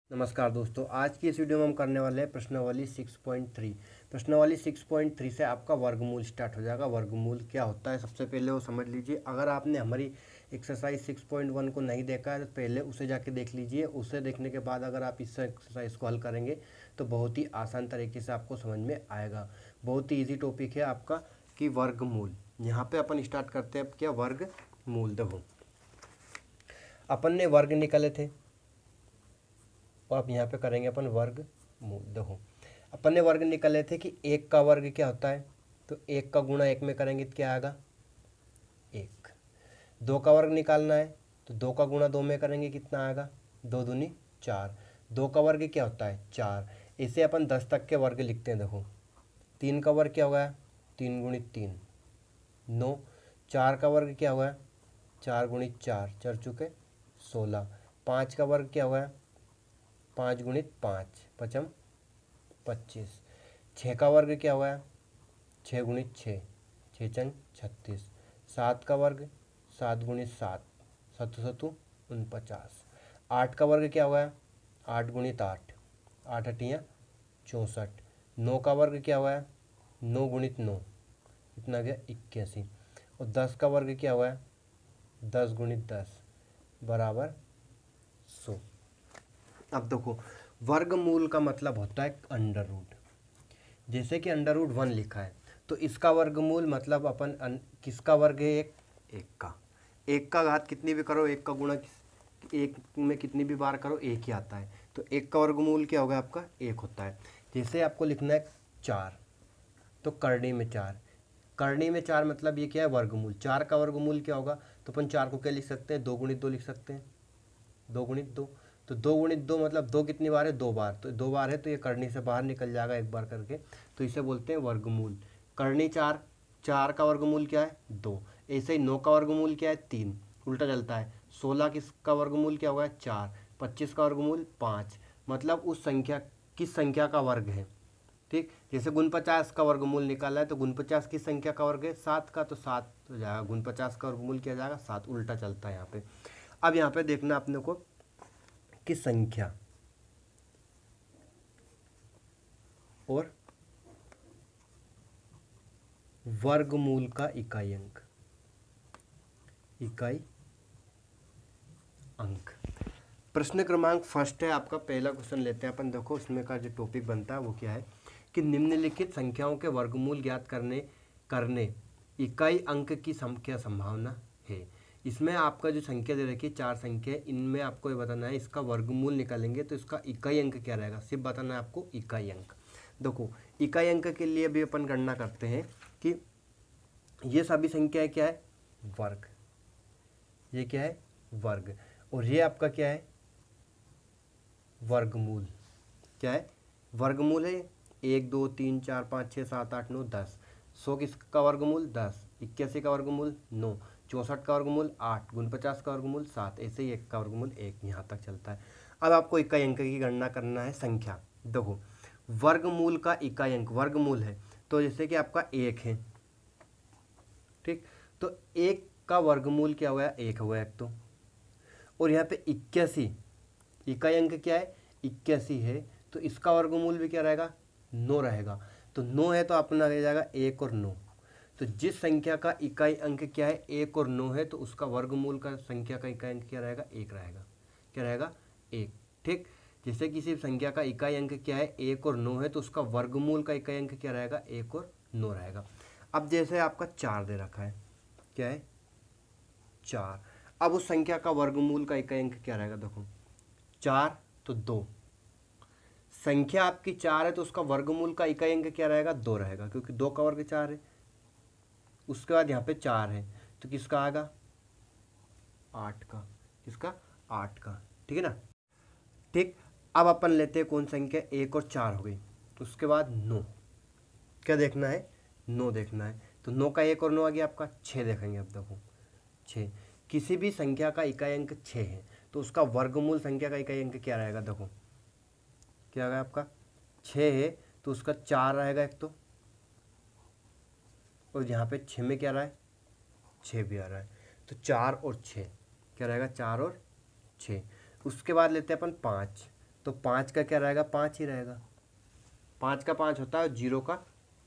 नमस्कार दोस्तों, आज की इस वीडियो में हम करने वाले हैं प्रश्नावली 6.3। प्रश्नावली 6.3 से आपका वर्गमूल स्टार्ट हो जाएगा। वर्गमूल क्या होता है सबसे पहले वो समझ लीजिए। अगर आपने हमारी एक्सरसाइज 6.1 को नहीं देखा है तो पहले उसे जाके देख लीजिए। उसे देखने के बाद अगर आप इस एक्सरसाइज को हल करेंगे तो बहुत ही आसान तरीके से आपको समझ में आएगा। बहुत ही ईजी टॉपिक है आपका कि वर्गमूल। यहाँ पे अपन स्टार्ट करते हैं। अब क्या वर्गमूल, देखो अपन ने वर्ग निकाले थे और अब यहाँ पे करेंगे अपन वर्गमूल। देखो अपन ने वर्ग निकाले थे कि एक का वर्ग क्या होता है, तो एक का गुणा एक में करेंगे तो क्या आएगा, एक। दो का वर्ग निकालना है तो दो का गुणा दो में करेंगे कितना आएगा, दो दूनी चार। दो का वर्ग क्या होता है, चार। इसे अपन 10 तक के वर्ग लिखते हैं। देखो तीन का वर्ग क्या होगा, तीन गुणित तीन, नौ। चार का वर्ग क्या हुआ, चार गुणित चार, चर चुके 16। पाँच का वर्ग क्या हुआ, पाँच गुणित पाँच, पचम 25। छः का वर्ग क्या हुआ, छः गुणित छः, छः चंग 36। सात का वर्ग सात गुणित सात, सत्तु सत्तु 49। आठ का वर्ग क्या हुआ, आठ गुणित आठ, आठ अठियाँ 64। नौ का वर्ग क्या हुआ, नौ गुणित नौ, कितना गया 81। और 10 का वर्ग क्या हुआ, 10 गुणित 10 बराबर 100। अब देखो वर्गमूल का मतलब होता है अंडर रूट। जैसे कि अंडर रूट 1 लिखा है तो इसका वर्गमूल मतलब अपन किसका वर्ग है, एक का। एक का घात कितनी भी करो, एक का गुणा एक में कितनी भी बार करो एक ही आता है। तो एक का वर्गमूल क्या होगा आपका, एक होता है। जैसे आपको लिखना है चार, तो करनी में चार, करनी में चार मतलब ये क्या है, वर्गमूल। चार का वर्गमूल क्या होगा, तो अपन चार को क्या लिख सकते हैं, दो गुणित दो लिख सकते हैं, दो गुणित दो। तो दो गुणित दो मतलब दो कितनी बार है, दो बार। तो दो बार है तो ये करनी से बाहर निकल जाएगा एक बार करके, तो इसे बोलते हैं वर्गमूल। करनी चार, चार का वर्गमूल क्या है, दो। ऐसे ही नौ का वर्गमूल क्या है, तीन, उल्टा चलता है। 16 किसका वर्गमूल क्या होगा, चार। 25 का वर्गमूल पाँच, मतलब उस संख्या किस संख्या का वर्ग है। ठीक, जैसे गुण 50 का वर्गमूल निकाला है तो गुण 50 किस संख्या का वर्ग है, सात का, तो सात हो जाएगा। गुण 50 का वर्गमूल क्या जाएगा, सात, उल्टा चलता है यहाँ पे। अब यहाँ पे देखना अपने को की संख्या और वर्गमूल का इकाई अंक, इकाई अंक। प्रश्न क्रमांक फर्स्ट है आपका, पहला क्वेश्चन लेते हैं अपन। देखो उसमें का जो टॉपिक बनता है वो क्या है कि निम्नलिखित संख्याओं के वर्गमूल ज्ञात करने करने इकाई अंक की क्या संभावना है। इसमें आपका जो संख्या दे रखी है, चार संख्या है, इनमें आपको ये बताना है इसका वर्गमूल निकालेंगे तो इसका इकाई अंक क्या रहेगा, सिर्फ बताना है आपको इकाई अंक। देखो इकाई अंक के लिए भी अपन गणना करते हैं कि ये सभी संख्याएं क्या है, वर्ग। ये क्या है, वर्ग। और ये आपका क्या है, वर्गमूल। क्या है, वर्गमूल है। एक दो तीन चार पाँच छः सात आठ नौ 10। 100 किसका वर्गमूल 10। 81 का वर्गमूल 9। 64 का वर्गमूल 8। 49 का वर्गमूल 7। ऐसे ही एक का वर्गमूल 1, यहाँ तक चलता है। अब आपको इकाई अंक की गणना करना है संख्या। देखो वर्गमूल का इकाई अंक, वर्गमूल है तो जैसे कि आपका एक है, ठीक, तो एक का वर्गमूल क्या हुआ, एक हुआ एक तो। और यहाँ पे 81 इकाई अंक क्या है, 81 है, तो इसका वर्गमूल भी क्या रहेगा, 9 रहेगा। तो 9 है तो अपना रह जाएगा एक और 9। तो जिस संख्या का इकाई अंक क्या है, एक और 9 है, तो उसका वर्गमूल का संख्या का इकाई अंक क्या रहेगा, एक रहेगा। क्या रहेगा, एक। ठीक, जैसे किसी संख्या का इकाई अंक क्या है, एक और 9 है, तो उसका वर्गमूल का इकाई अंक क्या रहेगा, एक और 9 रहेगा। अब जैसे आपका चार दे रखा है, क्या है, चार। अब उस संख्या का वर्गमूल का इकाई अंक क्या रहेगा, देखो चार तो दो। संख्या आपकी चार है तो उसका वर्गमूल का इकाई अंक क्या रहेगा, दो रहेगा, क्योंकि दो का वर्ग चार है। उसके बाद यहाँ पे चार है तो किसका आएगा, आठ का। किसका, आठ का। ठीक है ना। ठीक, अब अपन लेते हैं कौन संख्या, एक और चार हो गई। उसके बाद नौ, क्या देखना है, नौ देखना है। तो नौ का एक और नौ आ गया आपका, छः देखेंगे। अब देखो छः, किसी भी संख्या का इकाई अंक छः है तो उसका वर्गमूल संख्या का इकाई अंक क्या रहेगा, देखो क्या आएगा आपका, छः है तो उसका चार रहेगा एक तो, और यहाँ पे छः में क्या रहा है, छः भी आ रहा है। तो चार और छः क्या रहेगा, चार और छः। उसके बाद लेते हैं अपन पाँच। तो 5 का क्या रहेगा, 5 ही रहेगा। 5 का 5 होता है, 0 का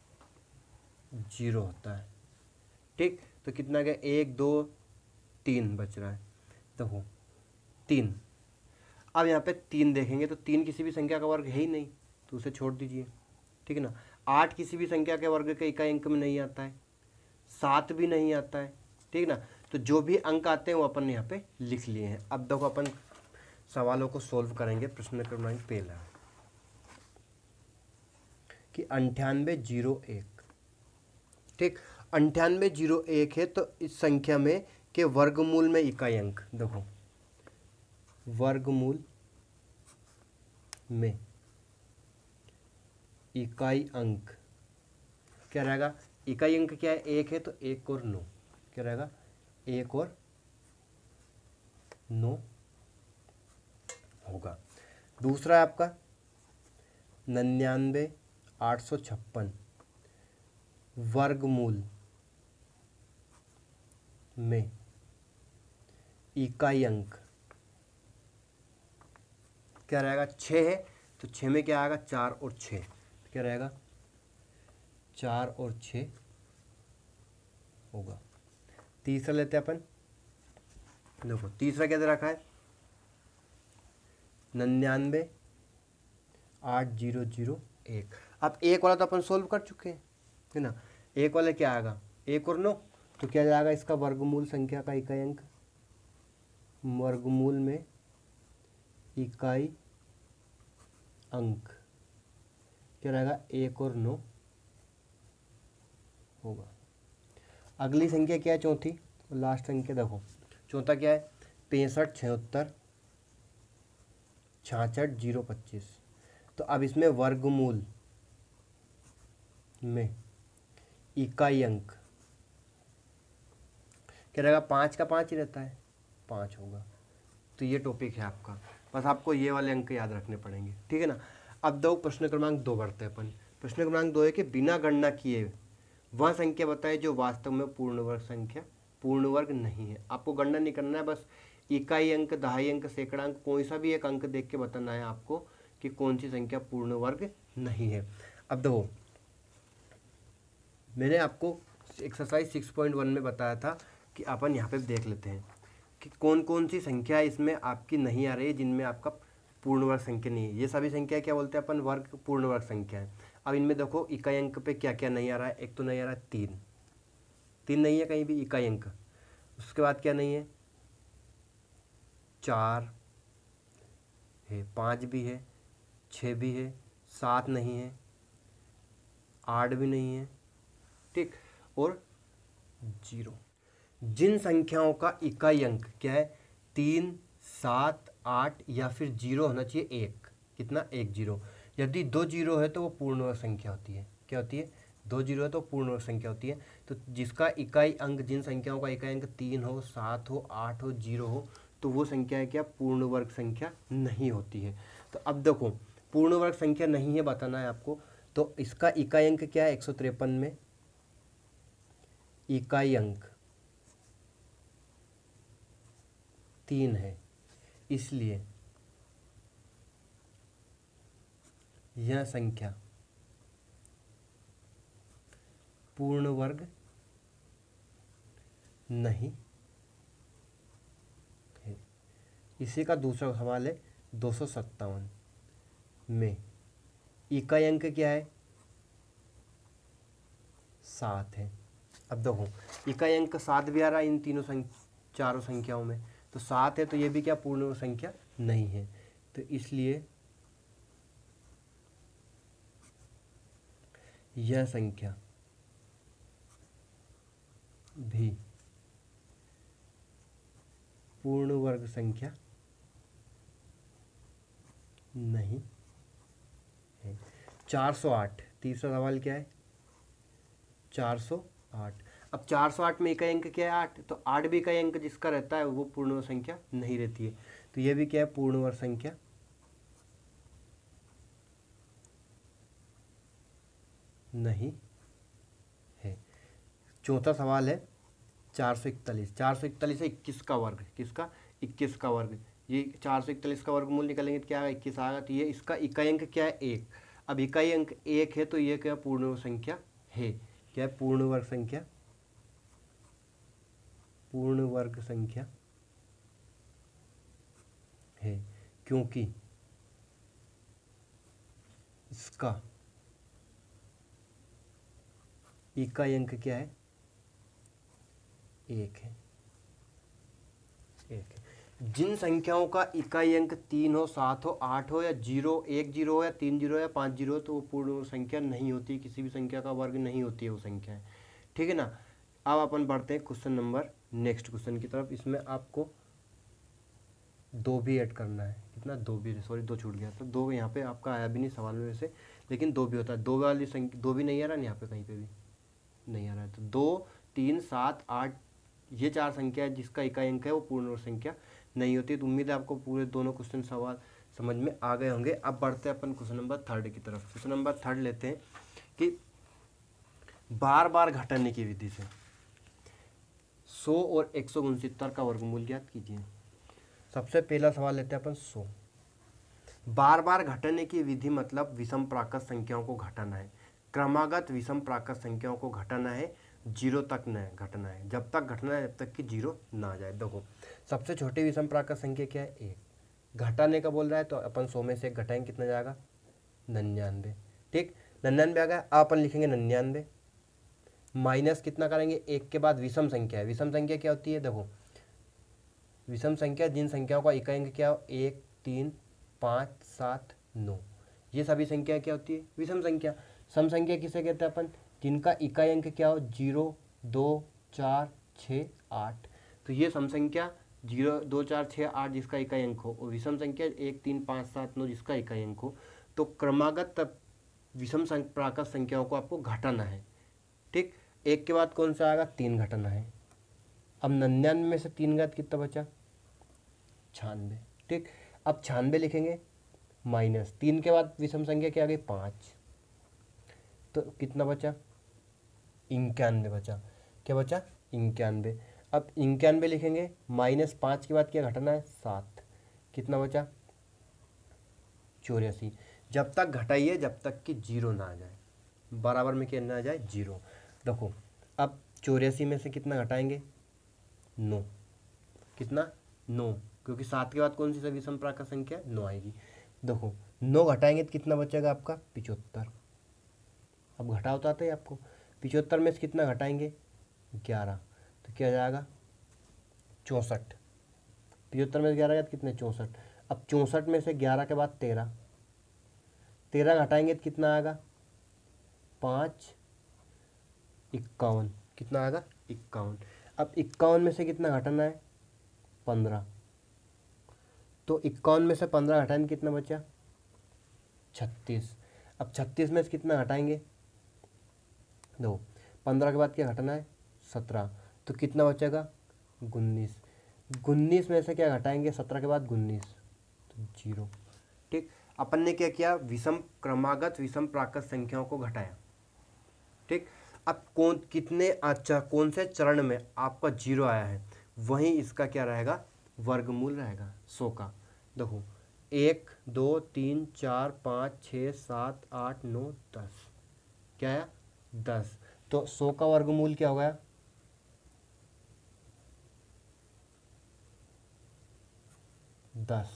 0 होता है। ठीक, तो कितना गया, 1 2 3 बच रहा है। देखो 3, अब यहाँ पे 3 देखेंगे तो 3 किसी भी संख्या का वर्ग है ही नहीं, तो उसे छोड़ दीजिए। ठीक है ना। 8 किसी भी संख्या के वर्ग के इकाई अंक में नहीं आता है, 7 भी नहीं आता है। ठीक है ना। तो जो भी अंक आते हैं वो अपन यहाँ पे लिख लिए हैं। अब देखो अपन सवालों को सोल्व करेंगे। प्रश्न क्रमांक पहला कि 9801। ठीक, 9801 है, तो इस संख्या में के वर्गमूल में इकाई अंक, देखो वर्गमूल में इकाई अंक क्या रहेगा, इकाई अंक क्या है, 1 है, तो 1 और 9 क्या रहेगा, 1 और 9 होगा। दूसरा है आपका 99,856 वर्गमूल में इकाई अंक क्या रहेगा, 6 है, तो 6 में क्या आएगा, 4 और 6 क्या रहेगा, 4 और 6 होगा। तीसरा लेते हैं अपन, देखो तीसरा क्या दे रखा है, 99,801। अब एक वाला तो अपन सोल्व कर चुके हैं, है ना। एक वाले क्या आएगा, 1 और 9, तो क्या जाएगा इसका वर्गमूल संख्या का इकाई अंक, वर्गमूल में इकाई अंक क्या रहेगा, 1 और 9 होगा। अगली संख्या क्या है, चौथी लास्ट संख्या, देखो चौथा क्या है, 65 76 66 025। तो अब इसमें वर्गमूल में इकाई अंक क्या रहेगा, 5 का 5 ही रहता है, 5 होगा। तो ये टॉपिक है आपका, बस आपको ये वाले अंक याद रखने पड़ेंगे। ठीक है ना। अब दो प्रश्न क्रमांक 2 बढ़ते हैं अपन। प्रश्न क्रमांक 2 है कि बिना गणना किए वह संख्या बताए जो वास्तव में पूर्ण वर्ग संख्या पूर्ण वर्ग नहीं है। आपको गणना नहीं करना है, बस इकाई अंक, दहाई अंक, सैकड़ा अंक, कोई सा भी एक अंक देख के बताना है आपको कि कौन सी संख्या पूर्ण वर्ग नहीं है। अब देखो मैंने आपको एक्सरसाइज 6.1 में बताया था कि अपन यहाँ पे देख लेते हैं कि कौन कौन सी संख्या इसमें आपकी नहीं आ रही है, जिनमें आपका पूर्ण वर्ग संख्या नहीं है। ये सभी संख्या क्या बोलते हैं अपन, वर्ग पूर्ण वर्ग संख्या है। अब इनमें देखो इकाई अंक पे क्या क्या नहीं आ रहा है। एक तो नहीं आ रहा है 3 नहीं है कहीं भी इकाई अंक। उसके बाद क्या नहीं है, 4 है, 5 भी है, 6 भी है, 7 नहीं है, 8 भी नहीं है। ठीक, और 0। जिन संख्याओं का इकाई अंक क्या है, 3 7 8 या फिर 0 होना चाहिए, 1 कितना, 1 0। यदि 2 0 है तो वो पूर्ण वर्ग संख्या होती है। क्या होती है, 2 0 है तो पूर्ण वर्ग संख्या होती है। तो जिसका इकाई अंक, जिन संख्याओं का इकाई अंक 3 हो, 7 हो, 8 हो, 0 हो, तो वो संख्या है क्या, पूर्ण वर्ग संख्या नहीं होती है। तो अब देखो पूर्ण वर्ग संख्या नहीं है बताना है आपको, तो इसका इकाई अंक क्या है, 153 में इकाई अंक 3 है, इसलिए यह संख्या पूर्ण वर्ग नहीं है। इसी का दूसरा सवाल है 257 में इकाई अंक क्या है, 7 है। अब देखो इकाई अंक 7 भी आ रहा है इन तीनों चारों संख्याओं में, तो 7 है, तो ये भी क्या पूर्ण वर्ग संख्या नहीं है। तो इसलिए यह संख्या भी पूर्ण वर्ग संख्या नहीं है। 408 तीसरा सवाल क्या है, 408। अब 408 में इकाई अंक क्या है, 8, तो 8 भी इकाई अंक जिसका रहता है वो पूर्ण वर्ग संख्या नहीं रहती है। तो ये भी क्या है, पूर्ण वर्ग संख्या नहीं है। चौथा सवाल है 441। 441 है 21 का वर्ग, किसका, 21 का वर्ग। ये 441 का वर्गमूल निकालेंगे तो क्या आएगा, 21 आएगा। तो ये इसका इकाई अंक क्या है, 1। अब इकाई अंक 1 है तो ये क्या पूर्ण वर्ग संख्या है, क्या है पूर्ण वर्ग संख्या, पूर्ण वर्ग संख्या है, क्योंकि इसका इकाई अंक क्या है, 1 है, 1 है। जिन संख्याओं का इकाई अंक 3 हो, 7 हो, 8 हो या 0, 1 0 हो या 3 0 हो या 5 0 हो तो वो पूर्ण संख्या नहीं होती, किसी भी संख्या का वर्ग नहीं होती है वो संख्या, ठीक है ना। अब अपन बढ़ते हैं क्वेश्चन नंबर नेक्स्ट क्वेश्चन की तरफ। इसमें आपको 2 भी ऐड करना है, कितना 2 भी, सॉरी 2 छूट गया था, 2 यहाँ पे आपका आया भी नहीं सवाल में वैसे, लेकिन 2 भी होता है। 2 वाली संख्या 2 भी नहीं आ रहा है यहाँ पे, कहीं पे भी नहीं आ रहा है। तो 2 3 7 8 ये 4 संख्या है जिसका इकाई अंक है वो पूर्ण वर्ग संख्या नहीं होती। तो उम्मीद है आपको पूरे दोनों क्वेश्चन सवाल समझ में आ गए होंगे। अब बढ़ते हैं अपन क्वेश्चन नंबर 3 की तरफ। क्वेश्चन नंबर 3 लेते हैं कि बार बार घटाने की विधि से 100 और 169 का वर्गमूल ज्ञात कीजिए। सबसे पहला सवाल लेते हैं अपन 100। बार बार घटाने की विधि मतलब विषम प्राकृत संख्याओं को घटाना है, क्रमागत विषम प्राकृत संख्याओं को घटाना है, 0 तक न घटना है, जब तक घटना है जब तक कि 0 ना आ जाए। देखो सबसे छोटी विषम प्राकृत संख्या क्या है, 1। घटाने का बोल रहा है तो अपन 100 में से 1 घटाएंगे, कितना जाएगा 99, ठीक 99 आ गया। अब अपन लिखेंगे 99 माइनस कितना करेंगे, 1 के बाद विषम संख्या है। विषम संख्या क्या होती है, देखो विषम संख्या जिन संख्याओं का इकाई अंक क्या हो, 1 3 5 7 9, ये सभी संख्या क्या होती है, विषम संख्या। सम संख्या किसे कहते हैं अपन, जिनका इकाई अंक क्या हो, 0 2 4 6 8। तो ये सम संख्या 0 2 4 6 8 जिसका इकाई अंक हो, और विषम संख्या 1 3 5 7 9 जिसका इकाई अंक हो। तो क्रमागत विषम प्राकृत संख्याओं को आपको घटाना है, ठीक। 1 के बाद कौन सा आएगा, 3 घटाना है। अब 99 में से 3 घात कितना बचा, 96, ठीक। अब 96 लिखेंगे माइनस 3 के बाद विषम संख्या क्या आ गई, 5, तो कितना बचा 91 बचा। क्या बचा 91। अब 91 लिखेंगे माइनस 5 के बाद क्या घटाना है, 7, कितना बचा 84। जब तक घटाइए जब तक कि 0 ना आ जाए, बराबर में क्या ना आ जाए 0। देखो अब 84 में से कितना घटाएंगे, 9, कितना 9, क्योंकि 7 के बाद कौन सी विषम प्राकृत संख्या 9 आएगी। देखो 9 घटाएंगे तो कितना बचेगा आपका 75। अब घटा होता है आपको, 75 में से कितना घटाएंगे 11, तो क्या जाएगा 64। 75 में से 11 तो कितने 64। अब 64 में से 11 के बाद 13, 13 घटाएंगे तो कितना आएगा 5 51, कितना आएगा 51। अब 51 में से कितना घटाना है 15, तो 51 में से 15 घटाएंगे कितना बचा 36। अब 36 में से कितना घटाएंगे, दो 15 के बाद क्या घटाना है 17, तो कितना बचेगा 19। 19 में से क्या घटाएंगे 17 के बाद 19, तो 0, ठीक। अपन ने क्या किया, विषम क्रमागत विषम प्राकृत संख्याओं को घटाया, ठीक। अब कितने अच्छा कौन से चरण में आपका 0 आया है, वहीं इसका क्या रहेगा वर्गमूल रहेगा 100 का। देखो 1 2 3 4 5 6 7 8 9 10, क्या है 10। तो 100 का वर्गमूल क्या हो गया 10,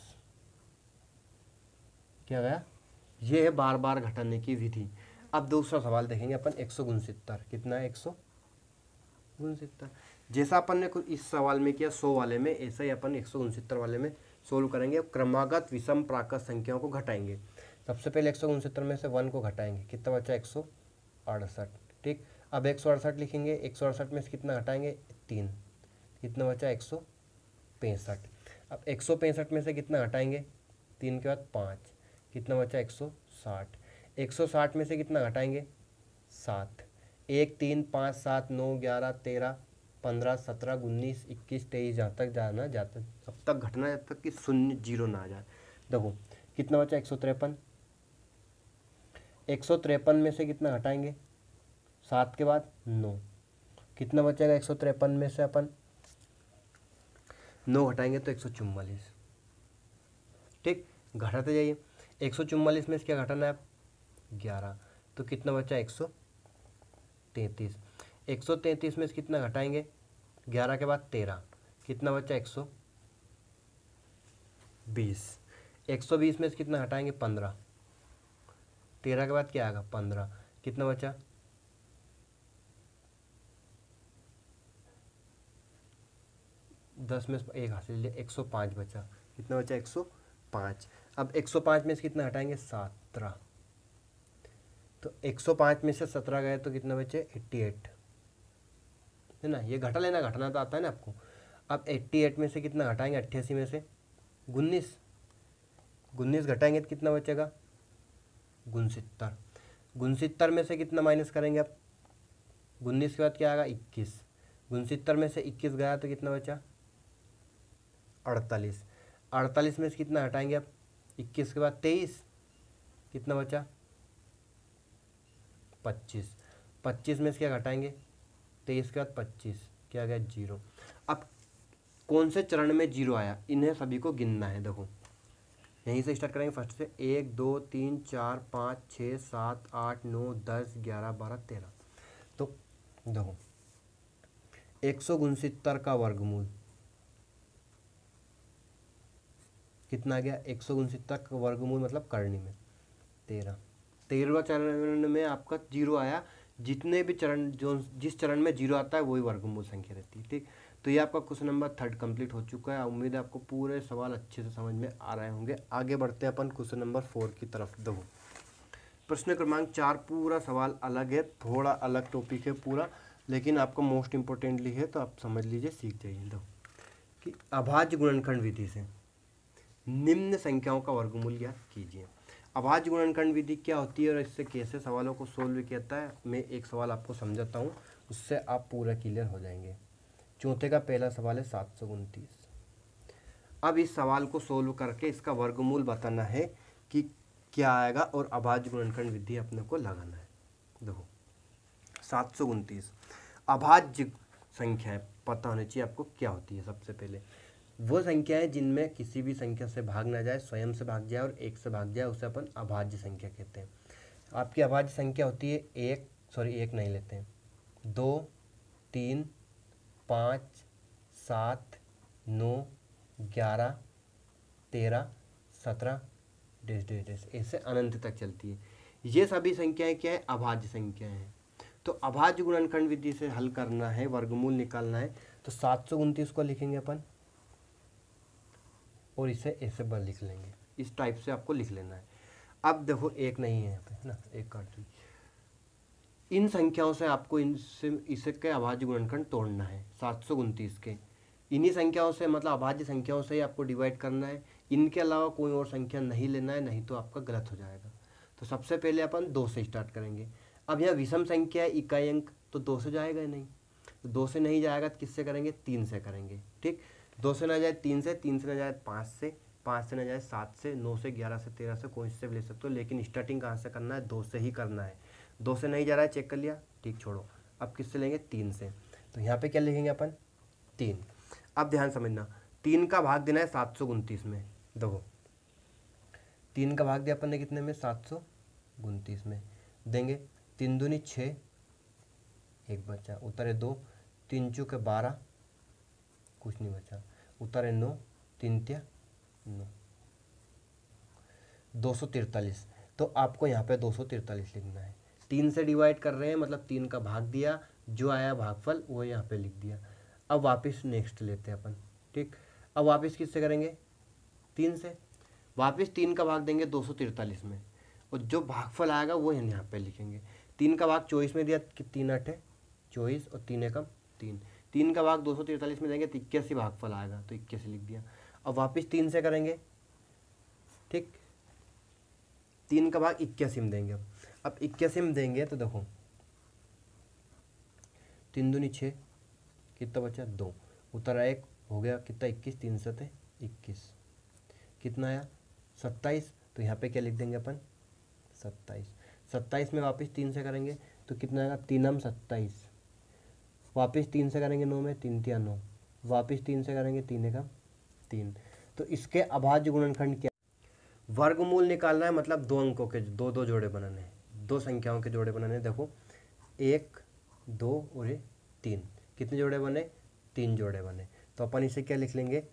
क्या गया, ये है बार बार घटाने की विधि। अब दूसरा सवाल देखेंगे अपन 169, कितना है 169। जैसा अपन ने कुछ इस सवाल में किया 100 वाले में, ऐसा ही अपन 169 वाले में सोल्व करेंगे। क्रमागत विषम प्राकृत संख्याओं को घटाएंगे। सबसे पहले 169 में से 1 को घटाएंगे, कितना बचा 168, ठीक। अब 168 लिखेंगे, 168 में से कितना घटाएंगे 3, कितना बचा 165। अब 165 में से कितना घटाएंगे 3 के बाद 5, कितना बचा 160। 160 में से कितना घटाएंगे 7, 1 3 5 7 9 11 13 15 17 19 21 23, जहाँ तक जाना जाता अब तक घटना जब तक कि 0 ना आ जाए। देखो कितना बचा 153। 153 में से कितना घटाएंगे 7 के बाद 9, कितना बचेगा 153 में से अपन 9 घटाएंगे तो 144, ठीक, घटाते जाइए। 144 में से क्या घटाना है, 11, तो कितना बचा 133। 133 में से कितना घटाएंगे, 11 के बाद 13, कितना बचा 120। 120 में से कितना हटाएंगे, 15, 13 के बाद क्या आएगा 15, कितना बचा 10 में से 1 हासिल लिया, 105 बचा, कितना बचा 105। अब 105 में से कितना हटाएंगे, 17, तो 105 में से 17 गए तो कितना बचे 88, है ना, ये घटा लेना, घटाना तो आता है ना आपको। अब 88 में से कितना घटाएंगे, 88 में से 19, 19 घटाएंगे तो कितना बचेगा 69, 69 में से कितना माइनस करेंगे आप, 19 के बाद क्या आएगा 21, 69 में से 21 गया तो कितना बचा 48, 48 में से कितना हटाएंगे आप, 21 के बाद 23, कितना बचा 25, 25 में से क्या घटाएंगे, 23 के बाद 25, क्या आ गया 0। अब कौन से चरण में 0 आया, इन्हें सभी को गिनना है। देखो यहीं से स्टार्ट करेंगे फर्स्ट से, 1 2 3 4 5 6 7 8 9 10 11 12 13। तो देखो 169 का वर्गमूल कितना आ गया, 169 का वर्गमूल मतलब करनी में 13, 13वां चरण में आपका 0 आया। जितने भी चरण, जो जिस चरण में 0 आता है वही वर्गमूल संख्या रहती है। ठीक, तो ये आपका क्वेश्चन नंबर 3 कंप्लीट हो चुका है। उम्मीद है आपको पूरे सवाल अच्छे से समझ में आ रहे होंगे। आगे बढ़ते हैं अपन क्वेश्चन नंबर 4 की तरफ। देखो प्रश्न क्रमांक 4 पूरा सवाल अलग है, थोड़ा अलग टॉपिक है पूरा, लेकिन आपको मोस्ट इम्पोर्टेंटली है तो आप समझ लीजिए, सीख जाइए। देखो कि अभाज्य गुणनखंड विधि से निम्न संख्याओं का वर्गमूल ज्ञात कीजिए। अभाज्य गुणनखंड विधि क्या होती है और इससे कैसे सवालों को सोल्व किया जाता है, मैं एक सवाल आपको समझाता हूँ, उससे आप पूरा क्लियर हो जाएंगे। चौथे का पहला सवाल है 729। अब इस सवाल को सोल्व करके इसका वर्गमूल बताना है कि क्या आएगा और अभाज्य गुणनखंड विधि अपने को लगाना है। देखो 729 अभाज्य संख्या है, पता होनी चाहिए आपको क्या होती है। सबसे पहले वो संख्या है जिनमें किसी भी संख्या से भाग ना जाए, स्वयं से भाग जाए और एक से भाग जाए, उसे अपन अभाज्य संख्या कहते हैं। आपकी अभाज्य संख्या होती है एक नहीं लेते हैं, 2 3 5 7 9 11 13 17 ऐसे अनंत तक चलती है। ये सभी संख्याएं क्या है, अभाज्य संख्याएं हैं। तो अभाज्य गुणनखंड विधि से हल करना है, वर्गमूल निकालना है, तो 729 को लिखेंगे अपन और इसे ऐसे बल लिख लेंगे, इस टाइप से आपको लिख लेना है। अब देखो एक नहीं है यहाँ पे, है ना, एक काट दीजिए। इन संख्याओं से आपको इसे के अभाज्य गुणनखंड तोड़ना है 729 के। इन्हीं संख्याओं से मतलब अभाज्य संख्याओं से ही आपको डिवाइड करना है, इनके अलावा कोई और संख्या नहीं लेना है, नहीं तो आपका गलत हो जाएगा। तो सबसे पहले अपन 2 से स्टार्ट करेंगे। अब यहाँ विषम संख्या है, इकाई अंक, तो 2 से जाएगा ही नहीं, तो 2 से नहीं जाएगा तो किससे करेंगे, 3 से करेंगे। ठीक, 2 से ना जाए 3 से, 3 से ना जाए 5 से, 5 से ना जाए 7 से, 9 से, 11 से, 13 से, कोई से भी ले सकते हो, लेकिन स्टार्टिंग कहाँ से करना है, 2 से ही करना है। 2 से नहीं जा रहा है, चेक कर लिया, ठीक, छोड़ो। अब किससे लेंगे, 3 से। तो यहाँ पे क्या लिखेंगे अपन, 3। अब ध्यान समझना, 3 का भाग देना है 729 में। देखो 3 का भाग दिया अपन ने कितने में, 729 में देंगे। 3 दूनी 6, 1 बचा, उतरे 2, 3 चौके 12, कुछ नहीं बचा, उतरे 9, 3 तिया 9, 243। तो आपको यहाँ पे 243 लिखना है। 3 से डिवाइड कर रहे हैं मतलब 3 का भाग दिया, जो आया भागफल वो यहाँ पे लिख दिया। अब वापस नेक्स्ट लेते हैं अपन। ठीक, अब वापस किससे करेंगे, 3 से। वापस 3 का भाग देंगे 243 में, और जो भागफल आएगा वो यहाँ पे लिखेंगे। 3 का भाग 24 में दिया कि 3 8 24 और 3 एकम 3। 3 का भाग 243 में देंगे तो 81 भागफल आएगा, तो 81 लिख दिया। अब वापस 3 से करेंगे, ठीक, 3 का भाग 81 में देंगे। अब 81 में देंगे तो देखो 3 दूनी 6, कितना बचा 2, उतरा 1, हो गया कितना 21, 3 7 21, कितना आया 27। तो यहाँ पे क्या लिख देंगे अपन, 27। 27 में वापस 3 से करेंगे तो कितना आएगा, 3 27। वापस 3 से करेंगे 9 में, 3 9, वापस 3 से करेंगे 3 एकम 3। तो इसके अभाज्य गुणनखंड क्या, वर्गमूल निकालना है, मतलब दो अंकों के दो दो जोड़े बनाने हैं, दो संख्याओं के जोड़े बनाने हैं। देखो 1 2 और ये 3, कितने जोड़े बने, 3 जोड़े बने। तो अपन इसे क्या लिख लेंगे,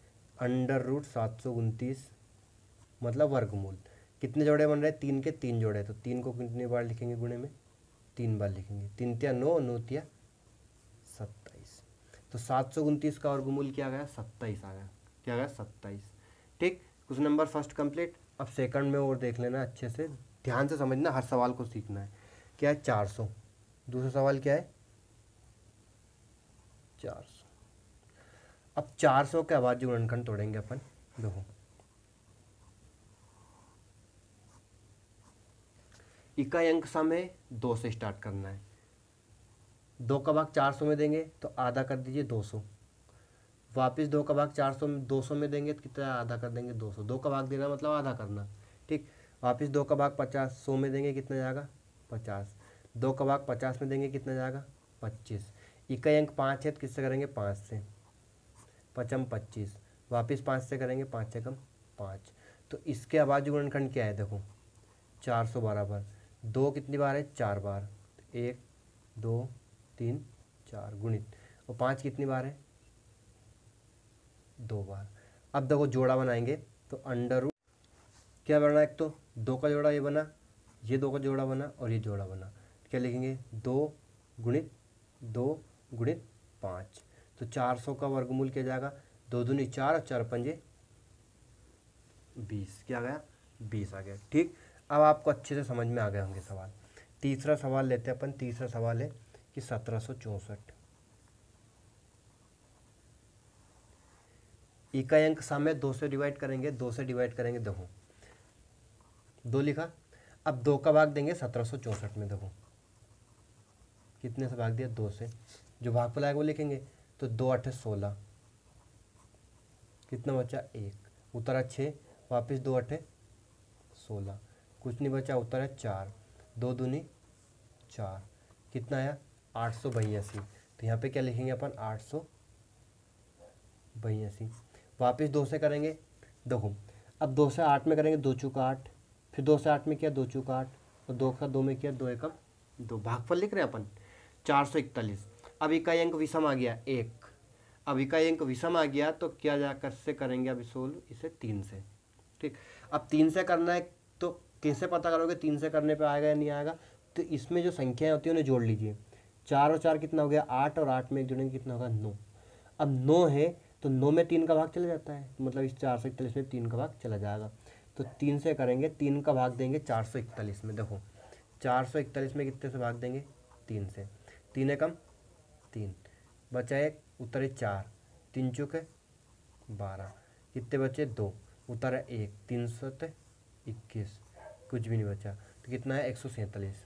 √729 मतलब वर्गमूल। कितने जोड़े बन रहे हैं, 3 के 3 जोड़े, तो 3 को कितनी बार लिखेंगे गुणे में, 3 बार लिखेंगे। 3 तिया 9, 9 तिया 27। तो 729 का वर्गमूल क्या आ गया, 27 आ गया। क्या आ गया, 27। ठीक, क्वेश्चन नंबर फर्स्ट कंप्लीट। अब सेकंड में और देख लेना अच्छे से, ध्यान से समझना, हर सवाल को सीखना है। क्या है, 400। दूसरा सवाल क्या है, 400। अब 400 के अभाज्य गुणनखंड तोड़ेंगे अपन। देखो इकाई अंक समय 2 से स्टार्ट करना है। 2 का भाग 400 में देंगे तो आधा कर दीजिए 200। वापस 2 का भाग 400 में 200 में देंगे तो कितना, आधा कर देंगे 200। 2 का भाग देना मतलब आधा करना। ठीक, वापस 2 का भाग 50 100 में देंगे, कितना जाएगा 50। 2 का भाग 50 में देंगे, कितना जाएगा 25। इकाई अंक 5 है तो किससे करेंगे, 5 से। 5 25, वापस 5 से करेंगे, 5 से कम 5। तो इसके अभाज्य गुणनखंड क्या है, देखो 400 बराबर 2 कितनी बार है, 4 बार। 1 2 3 4 गुणित, और 5 कितनी बार है, 2 बार। अब देखो जोड़ा बनाएंगे तो अंडर रूट क्या बना, एक तो 2 का जोड़ा ये बना, ये 2 का जोड़ा बना और ये जोड़ा बना। क्या लिखेंगे, 2 गुणित 2 गुणित 5। तो 400 का वर्गमूल क्या जाएगा, 2 दूनी 4 और 4 पंजे 20। क्या आ गया, 20 आ गया। ठीक, अब आपको अच्छे से समझ में आ गए होंगे सवाल। तीसरा सवाल लेते हैं अपन। तीसरा सवाल है कि 1764 इकाई अंक समय 2 से डिवाइड करेंगे, 2 से डिवाइड करेंगे। देखो 2 लिखा, अब 2 का भाग देंगे 1764 में। देखो कितने से भाग दिया, 2 से। जो भागफल आएगा वो लिखेंगे, तो 2 8 16, कितना बचा 1, उतरा 6, वापस 2 8 16, कुछ नहीं बचा, उतरा 4, 2 दूनी 4, कितना आया 882। तो यहाँ पे क्या लिखेंगे अपन, 882। वापस 2 से करेंगे। देखो अब 2 से 8 में करेंगे, 2 चौका 8, फिर 2 से 8 में किया, 2 चौका 8, और 2 का 2 में किया, 2 एकम 2, भागफल लिख रहे हैं अपन 441। अब इकाई अंक विषम आ गया 1। अब इकाई अंक विषम आ गया तो क्या जाकर से करेंगे, अभी सोल्व इसे 3 से। ठीक, अब 3 से करना है तो कैसे पता करोगे 3 से करने पे आएगा या नहीं आएगा, तो इसमें जो संख्याएं होती है उन्हें जोड़ लीजिए। 4 और 4 कितना हो गया 8, और 8 में एक जोड़ेंगे कितना होगा 9। अब 9 है तो 9 में 3 का भाग चला जाता है, तो मतलब इस 441 में 3 का भाग चला जाएगा। तो 3 से करेंगे, 3 का भाग देंगे 441 में। देखो 441 में कितने से भाग देंगे, 3 से। 3 एकम 3, बचा 1, उतरे 4, 3 चौके 12, कितने बचे 2, उतरा 1, 3 7 21, कुछ भी नहीं बचा, तो कितना है 147।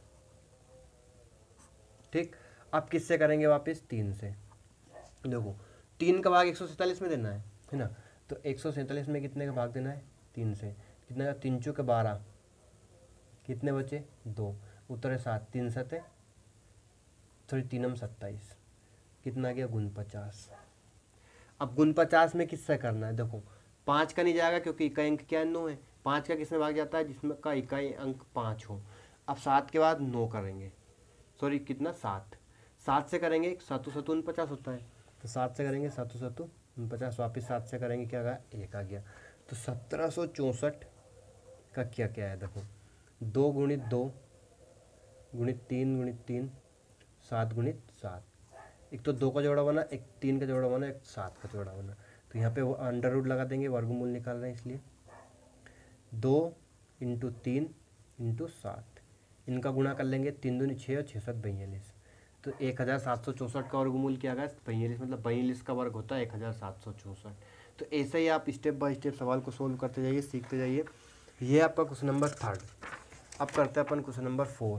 ठीक, अब किससे करेंगे, वापस 3 से। देखो 3 का भाग 147 में देना है ना, तो 147 में कितने का भाग देना है, 3 से। कितने का, 3 चौके 12, कितने बचे 2, उतरे 7, 3 7 थोड़ी 3 27, कितना गया गुण 50। अब गुण 50 में किससे करना है, देखो 5 का नहीं जाएगा क्योंकि इकाई अंक क्या है 9 है। 5 का किसमें भाग जाता है, जिसमें का इकाई अंक 5 हो। अब 7 के बाद 9 करेंगे, सॉरी कितना 7, 7 से करेंगे 7 7 49 होता है, तो 7 से करेंगे 7 7 49, वापिस 7 से करेंगे क्या आ 1 आ गया। तो 1764 का क्या क्या है, देखो 2 गुणित 2 गुणित 3 गुणित 3, 7 गुणित 7। एक तो 2 का जोड़ा बना, एक 3 का जोड़ा बना, एक 7 का जोड़ा बना। तो यहाँ पे वो अंडर रूट लगा देंगे, वर्गमूल निकाल रहे हैं इसलिए। 2 इंटू 3 इंटू 7, इनका गुणा कर लेंगे, 3 दूनी 6 और 6 7 42। तो 1764 का वर्गमूल क्या गया 42, मतलब 42 का वर्ग होता है 1764। तो ऐसे ही आप स्टेप बाय स्टेप सवाल को सोल्व करते जाइए, सीखते जाइए। ये आपका क्वेश्चन नंबर 3। अब करते हैं अपन क्वेश्चन नंबर 4।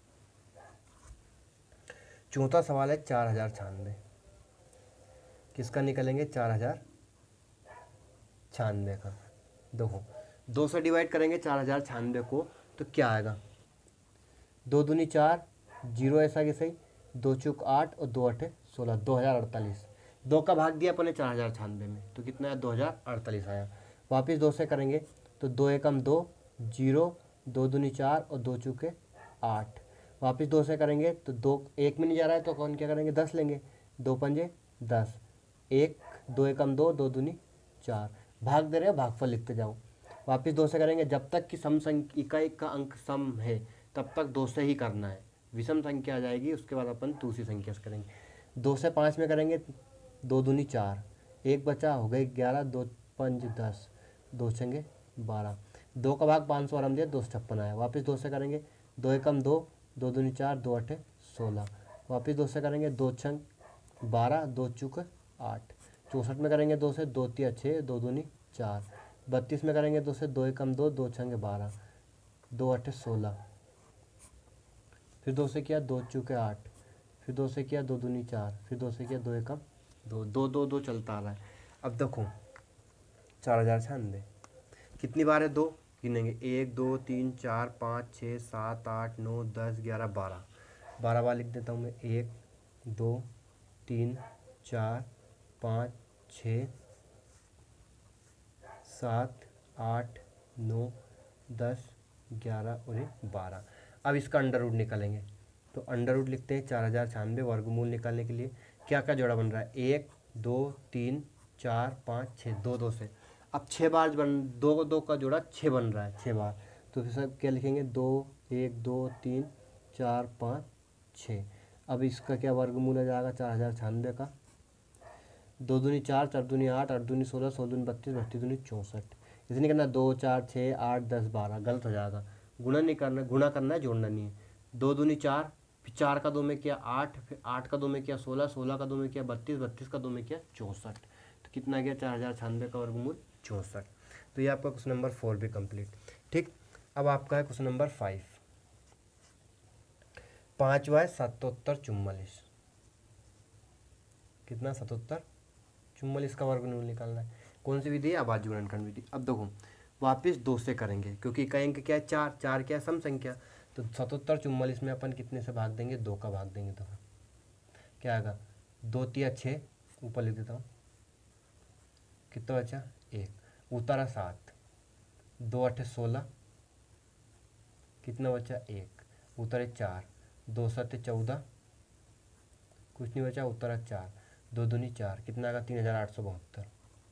चौथा सवाल है 4096, किसका निकलेंगे 4096 का। देखो 2 से डिवाइड करेंगे 4096 को तो क्या आएगा, 2 दूनी 4, 0 ऐसा कि सही, 2 चौक 8 और 2 8 16, 2048। 2 का भाग दिया अपने 4096 में, तो कितना है 2048 आया। वापस 2 से करेंगे तो 2 एकम 2, जीरो, दो दूनी चार और दो चौके 8। वापस 2 से करेंगे तो 2 1 में नहीं जा रहा है तो कौन क्या करेंगे 10 लेंगे, 2 पंजे 10, 1 2 एकम 2, 2 दूनी 4। भाग दे रहे हो, भागफल लिखते जाओ। वापस 2 से करेंगे, जब तक कि सम संख्या इकाई का अंक सम है तब तक 2 से ही करना है। विषम संख्या आ जाएगी उसके बाद अपन दूसरी संख्या से करेंगे। 2 से 5 में करेंगे, 2 दूनी 4, 1 बचा, हो गए 11, 2 पंज 10, 2 छंगे 12, 2 का भाग 500 आराम दिया, 256 आया। वापस 2 से करेंगे, 2 एकम 2, 2 दूनी 4, 2 अठे 16। वापस 2 से करेंगे, 2 छंग 12, 2 चूक 8। 64 में करेंगे 2 से, 2 तिया 6, 2 दूनी 4। 32 में करेंगे 2 से, 2 एकम 2, 2 छंगे 12, 2 अठे 16। फिर 2 से किया, 2 चूके 8, फिर 2 से किया, 2 दूनी 4, फिर 2 से किया, 2 एकम 2, 2 2 2 चलता आ रहा है। अब देखो 4096 कितनी बार है, 2 गिनेंगे, 1 2 3 4 5 6 7 8 9 10 11 12। 12 बार लिख देता हूँ मैं, 1 2 3 4 5 6 7 8 9 10 11 और 12। अब इसका अंडर रूट निकालेंगे तो अंडर रूट लिखते हैं 4096 वर्गमूल निकालने के लिए क्या क्या जोड़ा बन रहा है, 1 2 3 4 5 6, 2 2 से। अब 6 बार बन, 2 2 का जोड़ा 6 बन रहा है, 6 बार। तो फिर सब क्या लिखेंगे, 2 1 2 3 4 5 6। अब इसका क्या वर्गमूल आ जाएगा 4096 का, 2 दूनी 4, 4 दूनी 8, 8 दूनी 16, 16 दूनी 32, 32 दूनी 64। इसे नहीं करना 2 4 6 8 10 12, गलत हो जाएगा। गुणा नहीं करना, गुणा करना है, जोड़ना नहीं है। 2 दूनी 4, फिर 4 का 2 में किया 8, फिर 8 का 2 में किया 16, 16 का 2 में किया 32, 32 का 2 में किया 64। तो कितना गया 4096 का वर्गमूल 64। तो ये आपका क्वेश्चन नंबर 4 भी कंप्लीट। ठीक, अब आपका है क्वेश्चन नंबर 5। 5 बाय 7744, कितना 7744 का वर्गमूल निकालना है। कौन सी विधि है, अभाज्य गुणनखंड विधि। अब देखो वापस 2 से करेंगे क्योंकि इकाई अंक क्या है 4, 4 क्या है सम संख्या। तो 7744 में अपन कितने से भाग देंगे, 2 का भाग देंगे। तो क्या आएगा, 2 तिया 6, ऊपर लिख देता हूँ, कितना बचा 1, उतारा 7, 2 अठे 16, कितना बचा 1, उतरे 4, 2 सत्ते 14, कुछ नहीं बचा, उतरा 4, 2 दूनी 4, कितना आएगा 3872।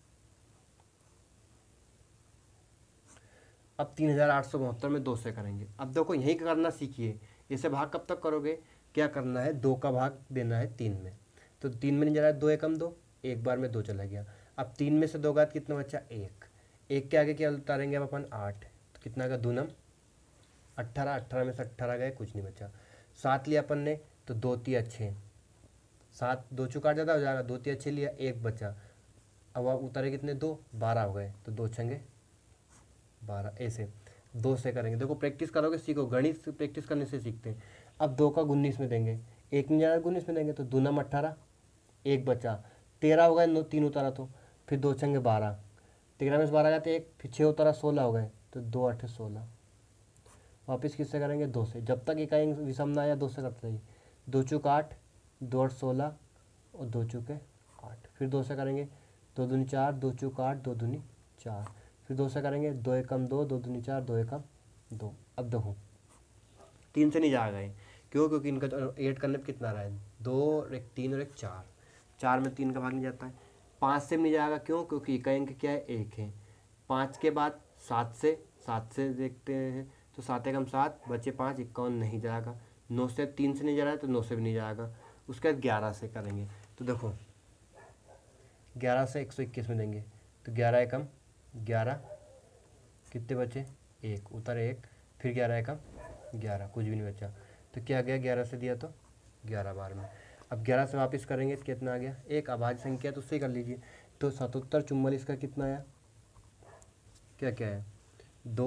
अब 3872 में 2 से करेंगे। अब देखो यहीं करना सीखिए, इसे भाग कब तक करोगे, क्या करना है 2 का भाग देना है 3 में। तो 3 में नहीं जा रहा है, 2 एकम 2, एक बार में 2 चला गया। अब 3 में से 2 घात कितना बचा 1, 1 के आगे क्या उतारेंगे अब अपन 8, तो कितना का दूनम 18, 18 में से 18 गए, कुछ नहीं बचा। 7 लिया अपन ने तो 2 तिया 6, 7 2 चुका ज़्यादा हो जाएगा, 2 तिया 6 लिया, 1 बचा। अब आप उतारे कितने 2, 12 हो गए, तो 2 छंगे 12। ऐसे 2 से करेंगे। देखो प्रैक्टिस करोगे सीखो, गणित से प्रैक्टिस करने से सीखते हैं। अब 2 का 19 में देंगे, 1 नहीं जाएगा 19 में देंगे, तो दूनम 18, 1 बचा, 13 हो गए, 3 उतारा तो फिर 2 छंगे 12, 13 में से 12 जाते 1, फिर 6 उतारा 16 हो गए, तो 2 8 16। वापस किससे करेंगे 2 से, जब तक इकाई विषम ना आया 2 से करते रहिए। 2 चूक 8, 2 8 16 और 2 चूके 8। फिर 2 से करेंगे, 2 दूनी 4, 2 चूक 8, 2 दूनी 4। फिर 2 से करेंगे, 2 एकम 2, 2 दूनी 4, 2 एकम 2। अब देखो 3 से नहीं जाएगा ये, क्यों, क्योंकि इनका ऐड करने पर कितना रहा है 2 और 1 3 और 1 4, 4 में 3 का भाग नहीं जाता है। 5 से नहीं जाएगा, क्यों, क्योंकि इकाई अंक क्या है 1 है। 5 के बाद 7 से देखते हैं, तो 7 एकम 7 बचे 5, 51 नहीं जाएगा। 9 से 3 से नहीं जा रहा है तो 9 से भी नहीं जाएगा। उसके बाद 11 से करेंगे, तो देखो 11 से 121 में देंगे, तो 11 एकम 11, कितने बचे 1, उतर 1, फिर 11 एकम 11, कुछ भी नहीं बचा। तो क्या गया 11 से दिया तो 11 बार में। अब 11 से वापस करेंगे तो कितना आ गया, एक अभाज्य संख्या तो उससे कर लीजिए। तो 7744 का कितना आया, क्या क्या है 2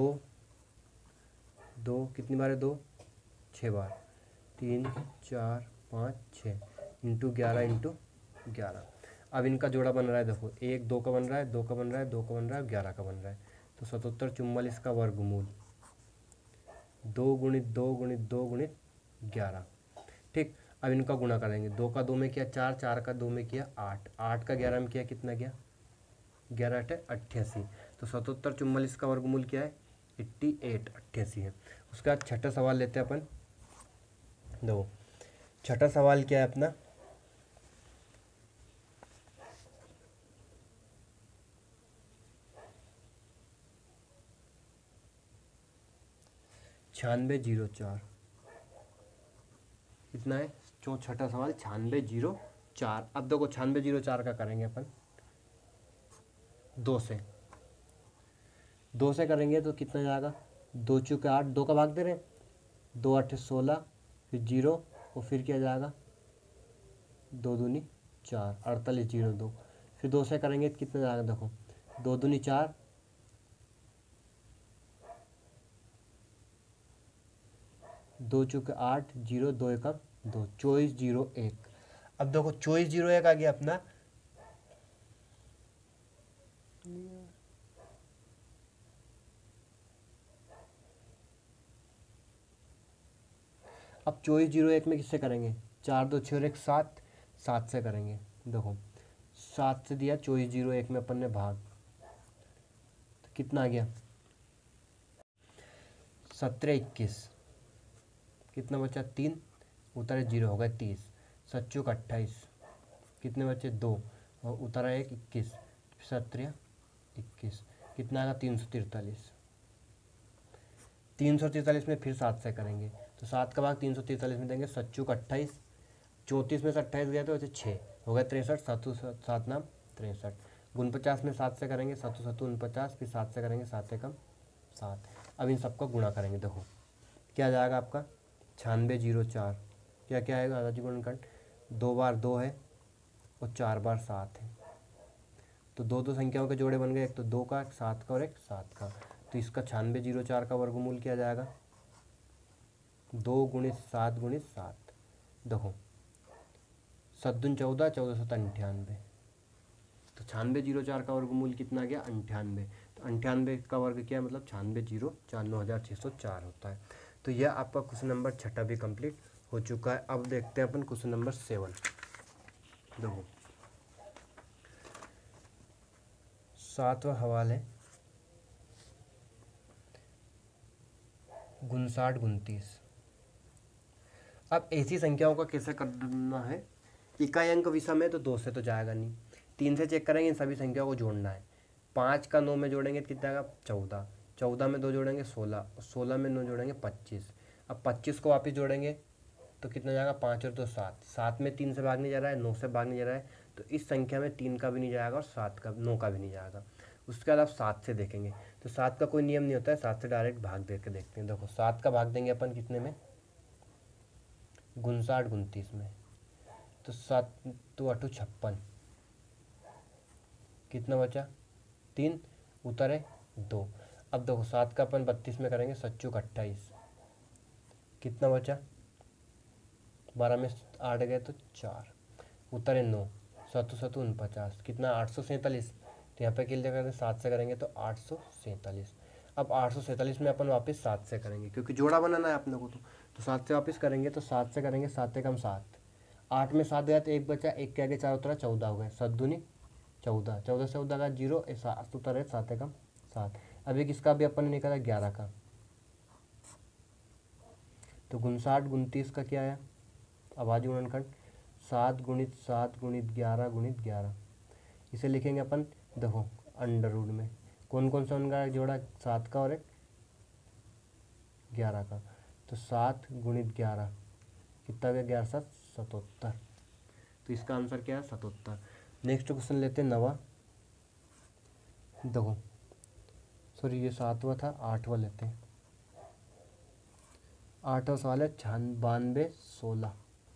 2, कितनी बार है 2, 6 बार, 3 4 5 6 इंटू 11 इंटू 11। अब इनका जोड़ा बन रहा है, देखो 1 2 का बन रहा है, 2 का बन रहा है, 2 का बन रहा है, 11 का बन रहा है। तो 7744 का वर्गमूल 2 गुणित 2 गुणित 2 गुणित 11। ठीक, अब इनका गुणा करेंगे, 2 का 2 में किया 4, 4 का 2 में किया 8, 8 का 11 में किया, कितना गया 11 8 88। तो 7744 का वर्गमूल क्या है 88 है। उसका छठा सवाल लेते हैं अपन। दो छठा सवाल क्या है अपना, छियानवे जीरो चार कितना है। छठा सवाल 9604। अब देखो 9604 का करेंगे अपन दो से करेंगे तो कितना जाएगा, दो चौके 8, दो का भाग दे रहे हैं, 2 8 16, फिर जीरो और फिर क्या जाएगा 2 दूनी 4, 48 जीरो 2। फिर 2 से करेंगे तो कितना जाएगा, देखो 2 दूनी 4, 2 चौके 8, जीरो 2 एकम 2, 2401। अब देखो 2401 आ गया अपना। अब 2401 में किससे करेंगे, 4 2 6 और 1 7, 7 से करेंगे। देखो 7 से दिया 2401 में अपन ने भाग, तो कितना आ गया 17 21, कितना बचा 3, उतरे 0 हो गए 30, 7 का 28, कितने बचे 2 और उतरा 1 21, 17 21, कितना आएगा 343। 343 में फिर 7 से करेंगे तो 7 का भाग 343 में देंगे, 7 का 28, 34 में से 28 गया तो वैसे 6 हो गए 63, 7 7 नाम 63। 49 में 7 से करेंगे, 7 7 49, फिर 7 से करेंगे 7 एकम 7। अब इन सबका गुणा करेंगे, देखो क्या जाएगा आपका 9604, क्या क्या आएगा आधा गुणनखंड, 2 बार 2 है और 4 बार 7 है, तो दो दो संख्याओं के जोड़े बन गए, एक तो 2 का, एक 7 का और एक 7 का। तो इसका 9604 का वर्गमूल क्या जाएगा, 2 गुणित 7 गुणित 7। देखो 7 दूनी 14, 14 7 98, तो 9604 का वर्गमूल कितना आ गया 98। तो 98 का वर्ग क्या है, मतलब 9604 9604 होता है। तो यह आपका क्वेश्चन नंबर छठा भी कंप्लीट हो चुका है। अब देखते हैं अपन क्वेश्चन नंबर 7। देखो 7वां सवाल है 59 29। अब ऐसी संख्याओं का कैसे करना है, इकाई अंक विषम है तो 2 से तो जाएगा नहीं, 3 से चेक करेंगे, इन सभी संख्याओं को जोड़ना है। 5 का 9 में जोड़ेंगे तो कितना आएगा 14, 14 में 2 जोड़ेंगे 16, 16 में 9 जोड़ेंगे 25। अब 25 को वापस जोड़ेंगे तो कितना जाएगा 5 और 2 7, 7 में 3 से भागने जा रहा है, 9 से भागने जा रहा है, तो इस संख्या में 3 का भी नहीं जाएगा और 7 का 9 का भी नहीं जाएगा। उसके बाद आप 7 से देखेंगे, तो 7 का कोई नियम नहीं होता है, 7 से डायरेक्ट भाग दे के देखते हैं। देखो 7 का भाग देंगे अपन कितने में 59 29 में, तो 7 तो 8 56, कितना बचा 3, उतरे 2। अब देखो 7 का अपन 32 में करेंगे, 7 का 28, कितना बचा 12 में 8 गए तो 4, उतरे 9, 7 7 49, कितना 847। तो यहाँ पे किल करेंगे 7 से करेंगे तो 847। अब 847 में अपन वापस 7 से करेंगे, क्योंकि जोड़ा बनाना है अपने को, तो 7 से वापस करेंगे, तो 7 से करेंगे 7 एकम 7, 8 में 7 गया तो 1 बचा, 1 के आगे 4 उतरा 14 हो गए, 7 दूनी 14, 14 से 14 का 0, 7 उतरे 7 एकम 7। अब एक इसका भी अपन ने निकाला 11 का, तो 59 29 का क्या आया आवाजी गुणनखंड 7 गुणित 7 गुणित 11 गुणित 11। इसे लिखेंगे अपन, देखो अंडर रूट में कौन कौन सा उनका जोड़ा 7 का और एक 11 का, तो 7 गुणित 11 कितना गया 11 7 77। तो इसका आंसर क्या है 77। नेक्स्ट क्वेश्चन लेते हैं 9वां। देखो सॉरी ये 7वां था, 8वां लेते हैं। 8वां सवाल है 92 16।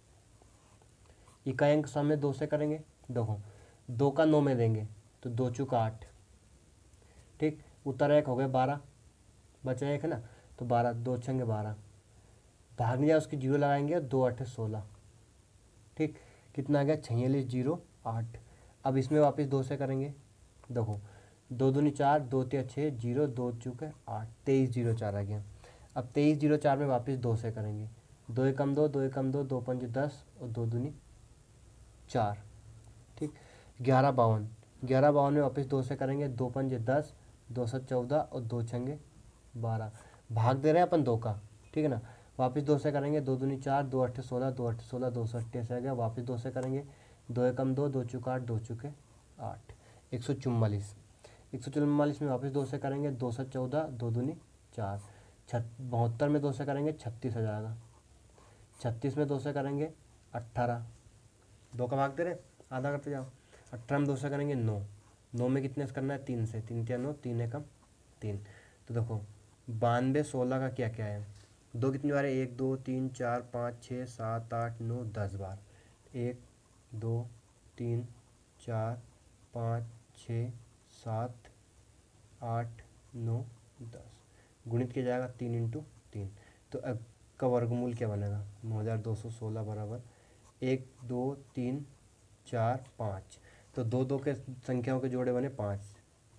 इकाई अंक सामने 2 से करेंगे, देखो 2 का 9 में देंगे तो 2 चौका 8, ठीक, उत्तर 1 हो गए 12, बचा 1 है ना, तो 12, 2 छंगे 12, भागने जाए उसकी 0 लगाएंगे, 2 8 16, ठीक, कितना आ गया 46 0 8। अब इसमें वापस 2 से करेंगे, देखो 2 दूनी 4, 2 3 6 0, 2 चौके 8, 23 0 4 आ गया। अब 23 0 4 में वापस 2 से करेंगे, 2 एकम 2, 2 एकम 2, 2 5 10 और 2 दूनी 4, ठीक, 11 52, 11 52 में वापस 2 से करेंगे, 2 5 10, 2 7 14 और 2 छंगे 12, भाग दे रहे हैं अपन 2 का, ठीक है ना। वापस 2 से करेंगे, 2 दूनी 4, 2 8 16, 2 8 16, 2 88 आ गया। वापस 2 से करेंगे, 2 एकम 2, 2 चौका 8, 2 चौके 8, 144। 144 में वापस 2 से करेंगे, 2 से 14, 2 दूनी 4, 72 में 2 से करेंगे 36 आ जाएगा। 36 में 2 से करेंगे 18, 2 का भाग दे रहे, आधा करते जाओ। 18 में 2 से करेंगे 9, 9 में कितने से करना है 3 से, 3 या 9, 3 एकम 3। तो देखो 92 16 का क्या क्या है, 2 कितनी बार है, 1 2 3 4 5 6 7 8 9 10 बार, 1 2 3 4 5 6 7 8 9 10, गुणित किया जाएगा 3 इंटू 3। तो अब का वर्गमूल क्या बनेगा, 9216 बराबर 1 2 3 4 5। तो 2 2 के संख्याओं के जोड़े बने 5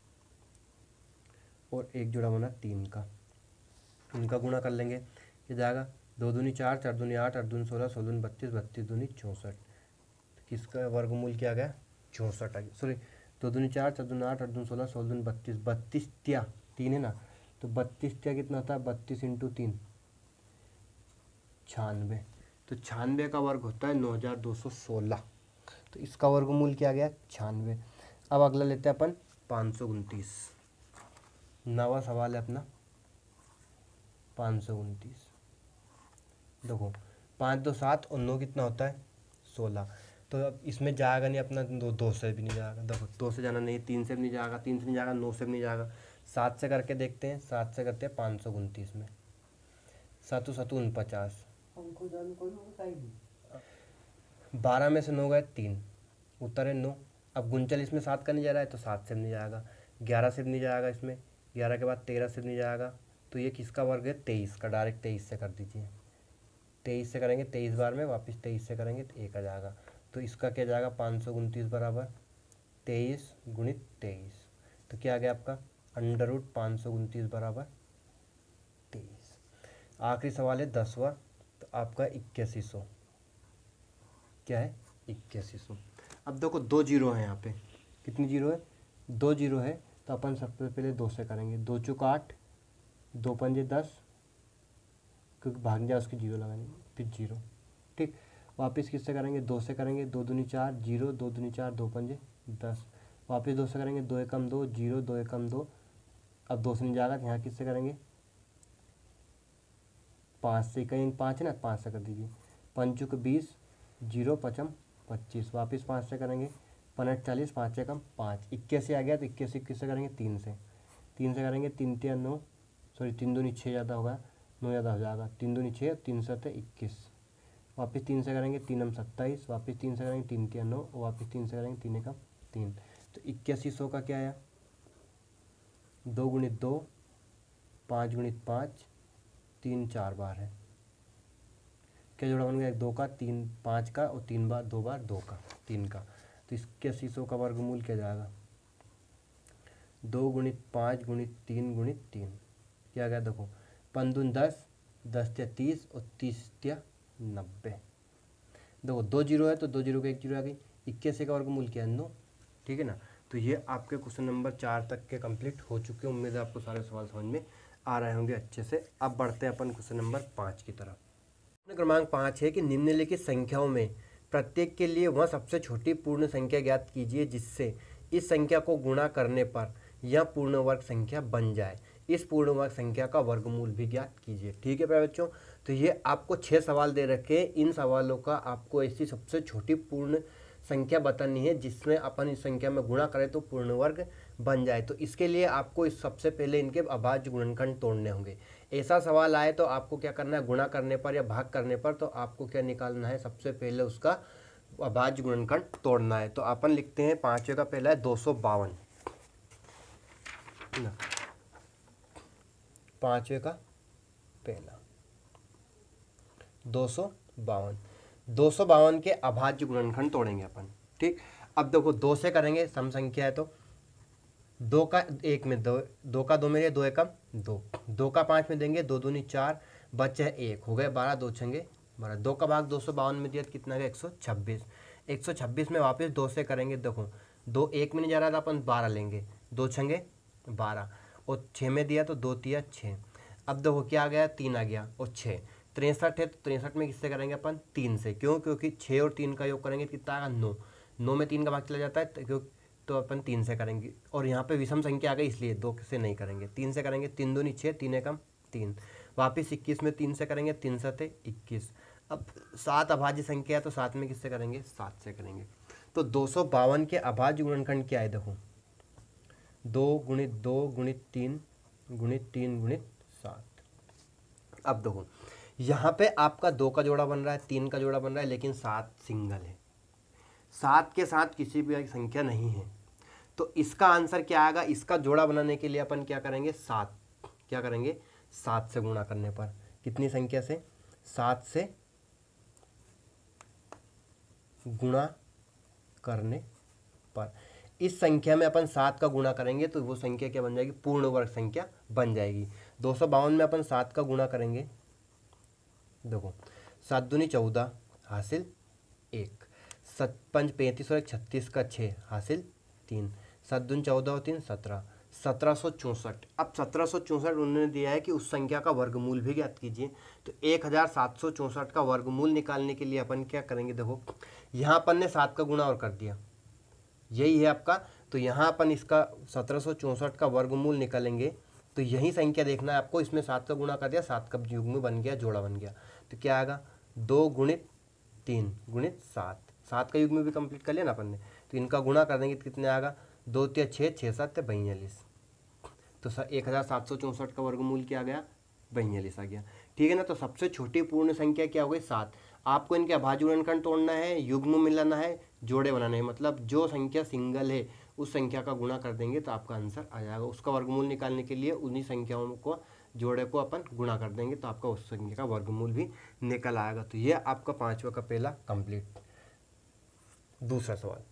और एक जोड़ा बना 3 का, इनका गुणा कर लेंगे, ये जाएगा 2 दूनी 4, 4 दूनी 8, 8 दूनी 16, 16 दूनी 32, 32 दूनी 64। किसका वर्गमूल क्या आ गया, 64 आ गया। सॉरी 2 दूनी 4, 4 दूनी 8, 8 दूनी 16, 16 दूनी 32, 32 त्या 3 है ना, तो 32 त्या कितना होता है, 32 इंटू 3 96। तो 96 का वर्ग होता है 9216। तो इसका वर्गमूल क्या आ गया, 96। अब अगला लेते हैं अपन 529, नवा सवाल है अपना 529। देखो 5 2 7 और 9 कितना होता है 16। तो अब इसमें जाएगा नहीं अपना, 2 से भी नहीं जाएगा, देखो 2 से जाना नहीं, 3 से भी नहीं जाएगा, 3 से नहीं जाएगा, 9 से भी नहीं जाएगा। 7 से करके देखते हैं, 7 से करते हैं 529 में, 7 7 49, 12 में से 9 गए 3, उत्तर है 9। अब 39 में 7 का नहीं जा रहा है तो 7 से भी नहीं जाएगा, 11 से भी नहीं जाएगा, इसमें 11 के बाद 13 से भी नहीं जाएगा। तो ये किसका वर्ग है, 23 का, डायरेक्ट 23 से कर दीजिए। 23 से करेंगे 23 बार में, वापस 23 से करेंगे तो 1 आ जाएगा। तो इसका क्या जाएगा, 529 बराबर 23 गुणित 23। तो क्या आ गया आपका, √529 बराबर 23। आखिरी सवाल है 10वां, तो आपका 8100, क्या है 8100। अब देखो 2 जीरो है यहाँ पे, कितनी जीरो है, 2 जीरो है। तो अपन सबसे पहले 2 से करेंगे, 2 चौका 8, 2 पंजे 10, क्योंकि भाग जाए उसकी जीरो लगानी, फिर जीरो, ठीक। वापस किससे करेंगे, 2 से करेंगे, 2 दूनी 4 जीरो, 2 दूनी 4, 2 पंजे 10। वापस 2 से करेंगे, 2 एकम 2 जीरो, 2 एकम 2। अब 2 से नहीं जाएगा, यहाँ किससे करेंगे, 5 से, कहीं 5 है ना, 5 से कर दीजिए। 5 चौक 20, जीरो 5 25। वापस 5 से करेंगे, 5 40, 5 एकम 5, 81 आ गया। तो 81 किससे करेंगे, 3 से, 3 से करेंगे, 3 3 9, सॉरी 3 दूनी 6 ज़्यादा होगा, 9 ज़्यादा हो जाएगा, 3 दूनी 6, 3 7 21। वापस 3 से करेंगे, 3 27, वापस 3 से करेंगे, 3 3 9, और वापस 3 से करेंगे, 3 एकम 3। तो 8100 का क्या आया, 2 गुणित 2, 5 गुणित 5, 3 4 बार है, क्या जोड़ा बन गया, 2 का 3 5 का, और 3 बार 2 बार 2 का 3 का। तो इसके 8100 का वर्गमूल क्या जाएगा, 2 गुणित 5 गुणित 3 गुणित 3, क्या गया, देखो 5 दून 10, 10 त्या 30, और 30 त्या 90। देखो 2 जीरो है तो 2 जीरो का 1 जीरो आ गई, 81 का वर्गमूल क्या है 9, ठीक है ना। तो ये आपके क्वेश्चन नंबर 4 तक के कंप्लीट हो चुके हैं। उम्मीद है आपको सारे सवाल समझ में आ रहे होंगे अच्छे से। अब बढ़ते हैं अपन क्वेश्चन नंबर 5 की तरफ। प्रश्न क्रमांक 5 है कि निम्नलिखित संख्याओं में प्रत्येक के लिए वह सबसे छोटी पूर्ण संख्या ज्ञात कीजिए जिससे इस संख्या को गुणा करने पर यह पूर्ण वर्ग संख्या बन जाए। इस पूर्ण वर्ग संख्या का वर्गमूल भी ज्ञात कीजिए। ठीक है प्यारे बच्चों, तो ये आपको 6 सवाल दे रखे हैं। इन सवालों का आपको ऐसी सबसे छोटी पूर्ण संख्या बतानी है जिसमें अपन इस संख्या में गुणा करें तो पूर्ण वर्ग बन जाए। तो इसके लिए आपको इस सबसे पहले इनके अभाज्य गुणनखंड तोड़ने होंगे। ऐसा सवाल आए तो आपको क्या करना है, गुणा करने पर या भाग करने पर तो आपको क्या निकालना है, सबसे पहले उसका अभाज्य गुणनखंड तोड़ना है। तो अपन लिखते हैं 5वें का पहला है 252, 5वें का पहला 252, 252 के अभाज्य गुणनखंड तोड़ेंगे अपन। ठीक, अब देखो 2 से करेंगे, सम संख्या है तो 2 का 1 में 2, 2 का 2 में 2 एकम 2, 2 का 5 में देंगे, 2 दूनी 4, बचे है 1, हो गए 12, 2 छंगे 12। 2 का भाग 252 में दिया कितना गया 126, 126 में वापस 2 से करेंगे। देखो 2 1 में नहीं जा रहा था, अपन 12 लेंगे, 2 छंगे 12, और 6 में दिया तो 2 तिया 6। अब देखो क्या आ गया, 3 आ गया और 6, 63 है, तो 63 में किससे करेंगे अपन, 3 से। क्यों, क्योंकि 6 और 3 का योग करेंगे तो कितना आएगा, 9। 9 में 3 का भाग चला जाता है, तो अपन 3 से करेंगे। और यहाँ पे विषम संख्या आ गई इसलिए 2 से नहीं करेंगे, 3 से करेंगे। 3 दूनी 6, 3 एकम 3। वापिस 21 में 3 से करेंगे, 3 सते 21। अब 7 अभाज्य संख्या है तो 7 में किससे करेंगे, 7 से करेंगे। तो 252 के अभाज्य गुणनखंड क्या है, देखो 2 गुणित 2 गुणित 3 गुणित 3 गुणित 7। अब देखो यहाँ पे आपका 2 का जोड़ा बन रहा है, 3 का जोड़ा बन रहा है, लेकिन 7 सिंगल है, 7 के साथ किसी भी संख्या नहीं है। तो इसका आंसर क्या आएगा, इसका जोड़ा बनाने के लिए अपन क्या करेंगे, 7 क्या करेंगे, 7 से गुणा करने पर। कितनी संख्या से, 7 से गुणा करने पर। इस संख्या में अपन 7 का गुणा करेंगे तो वो संख्या क्या बन जाएगी, पूर्ण वर्ग संख्या बन जाएगी। 252 में अपन 7 का गुणा करेंगे, देखो 7 दूनी 14 हासिल 1, 7 5 35 और 1 36 का 6 हासिल 3, 7 दूनी 14 और 3 17, 1764। अब 1764 उन्होंने दिया है कि उस संख्या का वर्गमूल भी ज्ञात कीजिए। तो 1764 का वर्गमूल निकालने के लिए अपन क्या करेंगे, देखो यहाँ अपन ने 7 का गुणा और कर दिया, यही है आपका। तो यहाँ अपन इसका 1764 का वर्गमूल निकालेंगे तो यही संख्या देखना है आपको, इसमें 7 का गुणा कर दिया, 7 का युग्म बन गया, जोड़ा बन गया। तो क्या आएगा, 2 गुणित 3 गुणित 7, 7 का युग्म भी कंप्लीट कर लिया ना अपन ने। तो इनका गुणा कर देंगे तो कितने आएगा, 2 तिया 6, 6 7 42। तो 1764 का वर्गमूल क्या आ गया, 42 आ गया। ठीक है ना। तो सबसे छोटी पूर्ण संख्या क्या हो गई, 7। आपको इनके अभाज्य गुणनखंड तोड़ना है, युग्म मिलाना है, जोड़े बनाने हैं। मतलब जो संख्या सिंगल है उस संख्या का गुणा कर देंगे तो आपका आंसर आ जाएगा। उसका वर्गमूल निकालने के लिए उन्हीं संख्याओं को, जोड़े को अपन गुणा कर देंगे तो आपका उस संख्या का वर्गमूल भी निकल आएगा। तो ये आपका 5वां का पहला कंप्लीट। दूसरा सवाल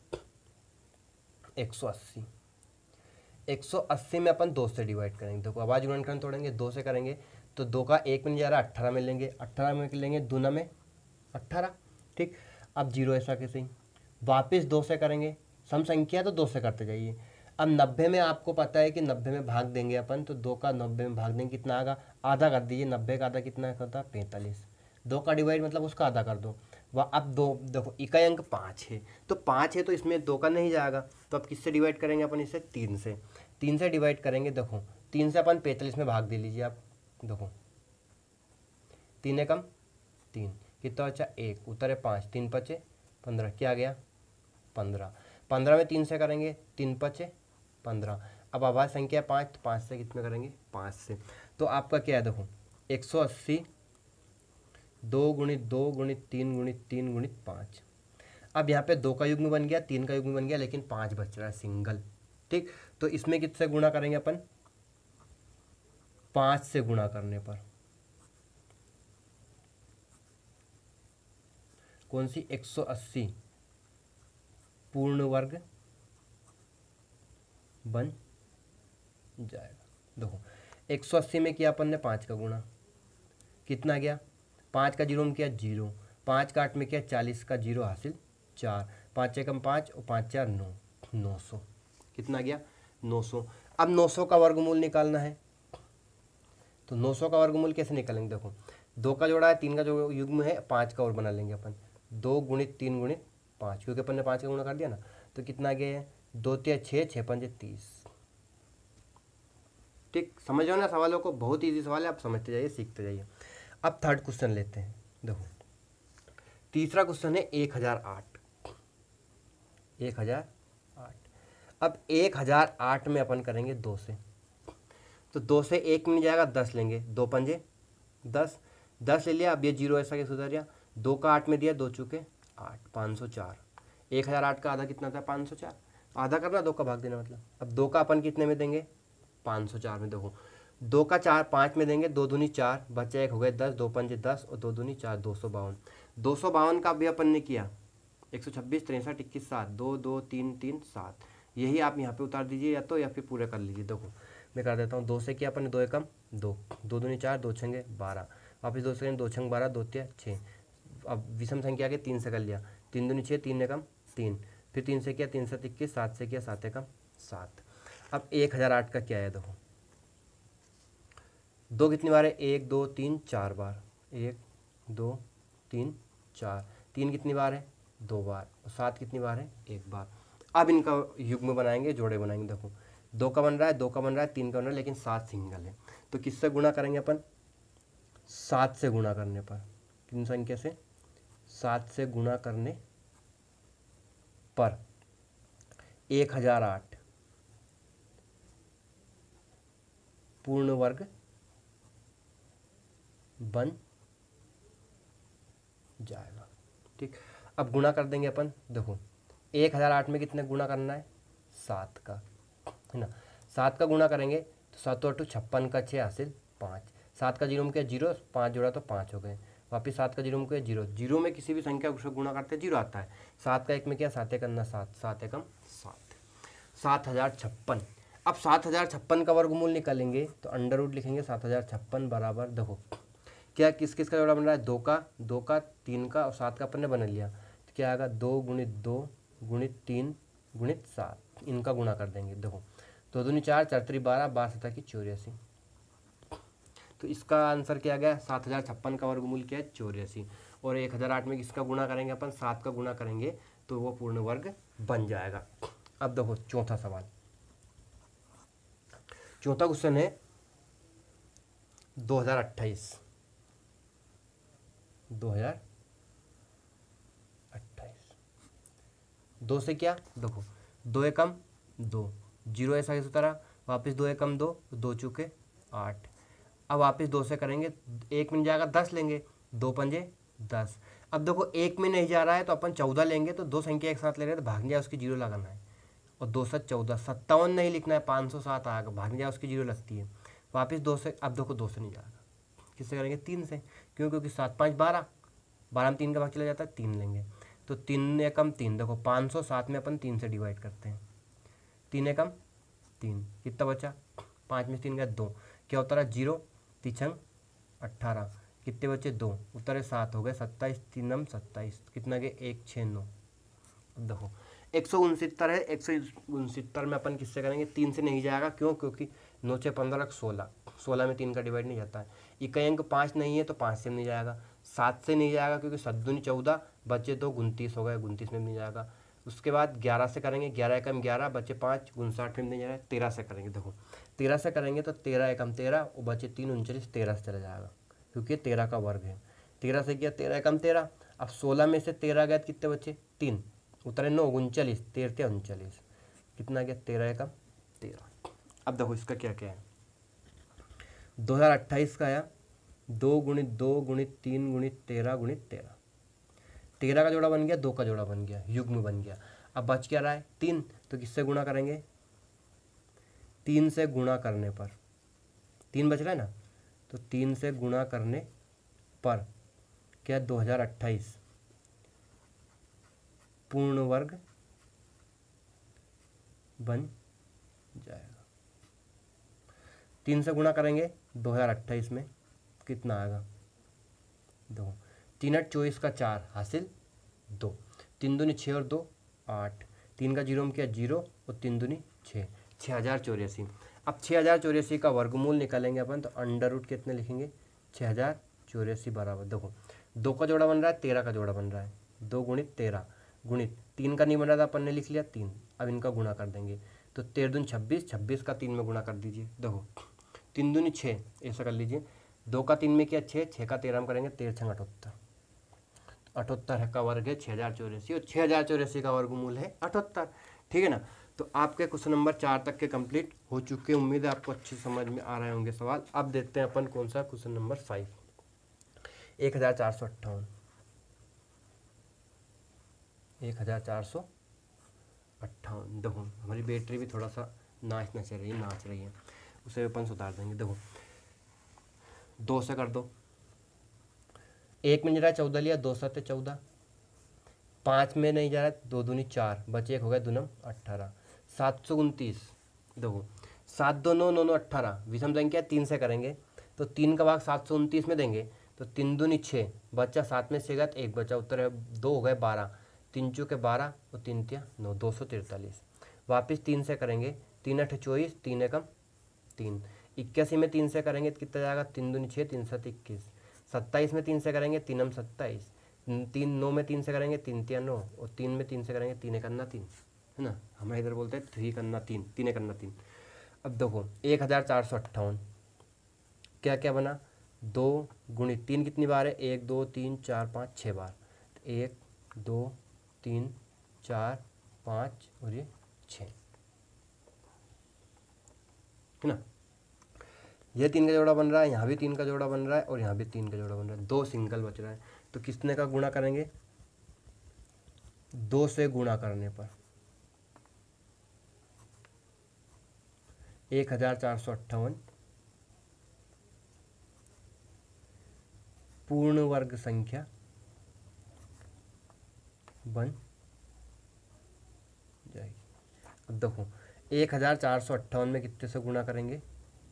180। 180 में अपन 2 से डिवाइड करेंगे। देखो अभाज्य गुणनखंड तोड़ेंगे, 2 से करेंगे तो 2 का 1 में नहीं जा रहा, 18 में लेंगे, 18 में लेंगे, दूना में 18। ठीक, अब 0 ऐसा कैसे ही, वापस 2 से करेंगे, सम संख्या तो 2 से करते जाइए। अब 90 में आपको पता है कि 90 में भाग देंगे अपन, तो 2 का 90 में भाग देंगे, कितना आएगा, आधा कर दीजिए। 90 का आधा कितना होता, 45। 2 का डिवाइड मतलब उसका आधा कर दो। वह अब 2 देखो इकाई अंक 5 है, तो 5 है तो इसमें 2 का नहीं जाएगा, तो अब किससे डिवाइड करेंगे अपन, इसे 3 से। 3 से डिवाइड करेंगे, देखो 3 से अपन 45 में भाग दे लीजिए आप। देखो 3 एकम 3, कितना बचा 1, उतरे 5, 3 पचे 15, क्या आ गया 15। 15 में 3 से करेंगे, 3 पचे 15। अब अभाज्य संख्या 5, तो 5 से कितने करेंगे, 5 से। तो आपका क्या है, देखो 180 2 गुणित 2 गुणित 3 गुणित 3 गुणित 5। अब यहाँ पे 2 का युग्म बन गया, 3 का युग्म बन गया, लेकिन 5 बच रहा है सिंगल। ठीक, तो इसमें किससे गुणा करेंगे अपन, 5 से गुणा करने पर। कौन सी, 180 पूर्ण वर्ग बन जाएगा। देखो 180 में किया अपन ने 5 का गुणा, कितना गया, 5 का 0 में किया 0, 5 का 8 में किया 40 का 0 हासिल 4, 5 एकम 5 और 5 4 9, 900। कितना गया, 900। अब 900 का वर्गमूल निकालना है, तो 900 का वर्गमूल कैसे निकालेंगे, देखो 2 का जोड़ा है, 3 का जो युग्म है, 5 का और बना लेंगे अपन, 2 गुणित 3 गुणित 5, क्योंकि अपन ने 5 का गुणा कर दिया ना। तो कितना गया है, 2 तिया 6, 6 पंजे 30। ठीक, समझ रहे हो ना सवालों को, बहुत ईजी सवाल है, आप समझते जाइए, सीखते जाइए। अब थर्ड क्वेश्चन लेते हैं। देखो तीसरा क्वेश्चन है 1008। 1008। अब 1008 में अपन करेंगे 2 से, तो 2 से 1 मिल जाएगा, 10 लेंगे, 2 पंजे 10, 10 ले लिया। अब ये 0 ऐसा कैसे सुधर गया, 2 का 8 में दिया, 2 चुके 8, 504। 1008 का आधा कितना था, 504। आधा करना, 2 का भाग देना मतलब। अब 2 का अपन कितने में देंगे, 504 में। देखो 2 का 4 5 में देंगे, 2 दूनी 4, बच्चा 1 हो गए 10, 2 पंजे 10 और 2 दूनी 4, 252। 252 का भी अपन ने किया, 126 63 21 7, 2 2 3 3 7। यही आप यहाँ पे उतार दीजिए या फिर पूरा कर लीजिए। देखो मैं कर देता हूँ, 2 से किया अपन ने 2 एकम 2, 2 दूनी 4, 2 छंगे 12, वापिस 2 से 2 छंग 12, 2 तिया 6। अब विषम संख्या के 3 से कर लिया, 3 दूनी 6, 3 एकम 3, फिर 3 से किया 3 7 21, 7 से किया 7 एकम 7। अब 1008 का क्या है, देखो दो कितनी बार है, 1 2 3 4 बार, 1 2 3 4, 3 कितनी बार है, 2 बार, और 7 कितनी बार है, 1 बार। अब इनका युग्म बनाएंगे, जोड़े बनाएंगे। देखो 2 का बन रहा है, 2 का बन रहा है, 3 का बन रहा है, लेकिन 7 सिंगल है, तो किससे गुणा करेंगे अपन, 7 से गुणा करने पर, किन संख्या से, 7 से गुणा करने पर 1008 पूर्ण वर्ग बन जाएगा। ठीक, अब गुणा कर देंगे अपन। देखो 1008 में कितने गुणा करना है, 7 का, है ना। 7 का गुणा करेंगे तो 7 8 56 का 6 हासिल 5, 7 का जीरो में क्या, जीरो, 5 जोड़ा तो 5 हो गए, वापिस 7 का जीरो में क्या, जीरो, जीरो में किसी भी संख्या को गुणा करते हैं जीरो आता है। 7 का 1 में क्या, 7 करना 7, 7 एकम 7, 7056। अब 7056 का वर्गमूल निकालेंगे तो अंडर रूट लिखेंगे 7056 बराबर, देखो क्या किस किस का जोड़ा बन रहा है, 2 का 3 का और 7 का अपन ने बना लिया, तो क्या आएगा 2 गुणित 2 गुणित 3 गुणित 7, इनका गुणा कर देंगे। देखो 2 दूनी 4, 4 3 12, 12 7 की 84, तो इसका आंसर क्या आ गया, 7056 का वर्गमूल क्या है, 84। और 1008 में किसका गुणा करेंगे अपन, 7 का गुणा करेंगे तो वो पूर्ण वर्ग बन जाएगा। अब देखो चौथा सवाल, चौथा क्वेश्चन है 2028, 2 से क्या, देखो 2 एकम 2, जीरो ऐसा किस तरह, वापस 2 एकम 2, 2 चुके 8, अब वापस 2 से करेंगे, 1 में जाएगा 10 लेंगे, 2 पंजे 10। अब देखो 1 में नहीं जा रहा है तो अपन 14 लेंगे, तो 2 संख्या एक साथ ले रहे हैं तो भाग जाए उसकी जीरो लगाना है, और 2 7 14, 57 नहीं लिखना है, 507 आएगा, भाग जाए उसकी जीरो लगती है, वापस 2 से, अब देखो 2 से नहीं जाएगा, किससे करेंगे, 3 से, क्यों, क्योंकि 7 5 12, 12 में 3 का भाग चला जाता है, 3 लेंगे, तो 3 एकम 3, देखो 507 में अपन 3 से डिवाइड करते हैं, 3 एकम 3, कितना बचा, 5 में 3 का 2, क्या होता रहा, 0 3 18, कितने बचे 2, उत्तर है 7, हो गए 27, 3 27, कितना गए 1 6 9। अब देखो 169 है, 169 में अपन किससे करेंगे, 3 से नहीं जाएगा, क्यों, क्योंकि 9 6 15 16, 16 में 3 का डिवाइड नहीं जाता है, इकाई अंक 5 नहीं है तो 5 से नहीं जाएगा, 7 से नहीं जाएगा क्योंकि 7 दूनी 14, बचे 2 29 हो गए, 29 में नहीं जाएगा। उसके बाद 11 से करेंगे, 11 एकम 11, बचे 5, 59 में नहीं जाएगा, 13 से करेंगे, देखो 13 से करेंगे तो 13 एकम 13 और बचे 3 39, 13 से चला जाएगा क्योंकि 13 का वर्ग है, 13 से किया 13 एकम 13, अब 16 में से 13 गए कितने बचे 3, उतरे 9 39, 13 39, कितना गया 13 एकम 13। अब देखो इसका क्या क्या है, 2028 का आया 2 गुणित 2 गुणित 3 गुणित 13 गुणित 13, 13 का जोड़ा बन गया, 2 का जोड़ा बन गया, युग्म बन गया। अब बच क्या रहा है 3, तो किससे गुणा करेंगे, 3 से गुणा करने पर, 3 बच रहा है ना, तो 3 से गुणा करने पर क्या 2028 पूर्ण वर्ग बन जाएगा। 3 से गुणा करेंगे 2028 में कितना आएगा, दो, 3 8 24 का 4 हासिल 2, 3 दूनी 6 और 2 8, 3 का जीरो में क्या 0 और 3 दूनी 6, 6084। अब 6084 का वर्गमूल निकालेंगे अपन, तो अंडर रूट कितने लिखेंगे, 6084 बराबर, देखो 2 का जोड़ा बन रहा है, 13 का जोड़ा बन रहा है, 2 गुणित 13 गुणित 3 का नहीं बन रहा था, अपन ने लिख लिया 3, अब इनका गुणा कर देंगे, तो 13 दूनी 26, 26 का 3 में गुणा कर दीजिए, देखो 3 दूनी 6, ऐसा कर लीजिए, 2 का 3 में क्या 6, 6 का 13 में करेंगे, 13 6 78, 78 का वर्ग है 6084, और 6084 का वर्गमूल है 78, ठीक है ना। तो आपके क्वेश्चन नंबर 4 तक के कंप्लीट हो चुके, उम्मीद है आपको अच्छी समझ में आ रहे होंगे सवाल। अब देखते हैं अपन कौन सा क्वेश्चन नंबर 5, 1458, 1458, देखो हमारी बैटरी भी थोड़ा सा नाच रही है, उसे अपन सुधार देंगे। देखो 2 से कर दो, 1 में नहीं रहा 14 लिया, 2 7 14, 5 में नहीं जा रहा 2 दूनी 4, बचे 1 हो गया 2 9 18, 729, देखो 7 2 9 9 9 18, विषम संख्या 3 से करेंगे तो 3 का भाग 729 में देंगे, तो 3 दूनी 6, बच्चा 7 में से गया तो 1 बचा, उत्तर है 2 हो गए 12, 3 चौके 12 और 3 तिया 9, 243, वापिस 3 से करेंगे, 3 8 24, 3 एकम 3, 81 में 3 से करेंगे तो कितना जाएगा, 3 दूनी 6, 3 7 21। 27 में 3 से करेंगे, 3 हम 27, 3 9 में 3 से करेंगे, 3 3 9, और 3 में 3 से करेंगे, 3 1 अन्ना 3, है ना। हमें इधर बोलते हैं 3 अन्ना 3, 3 1 अन्ना 3। अब देखो 1458 क्या क्या बना, 2 गुणित 3 कितनी बार है, 1 2 3 4 5 6 बार, 1 2 3 4 5 और ये 6, है ना। ये 3 का जोड़ा बन रहा है, यहाँ भी 3 का जोड़ा बन रहा है, और यहाँ भी 3 का जोड़ा बन रहा है, 2 सिंगल बच रहा है। तो किसने का गुणा करेंगे, 2 से गुणा करने पर 1458 पूर्ण वर्ग संख्या बन जाएगी। अब देखो 1458 में कितने से गुणा करेंगे,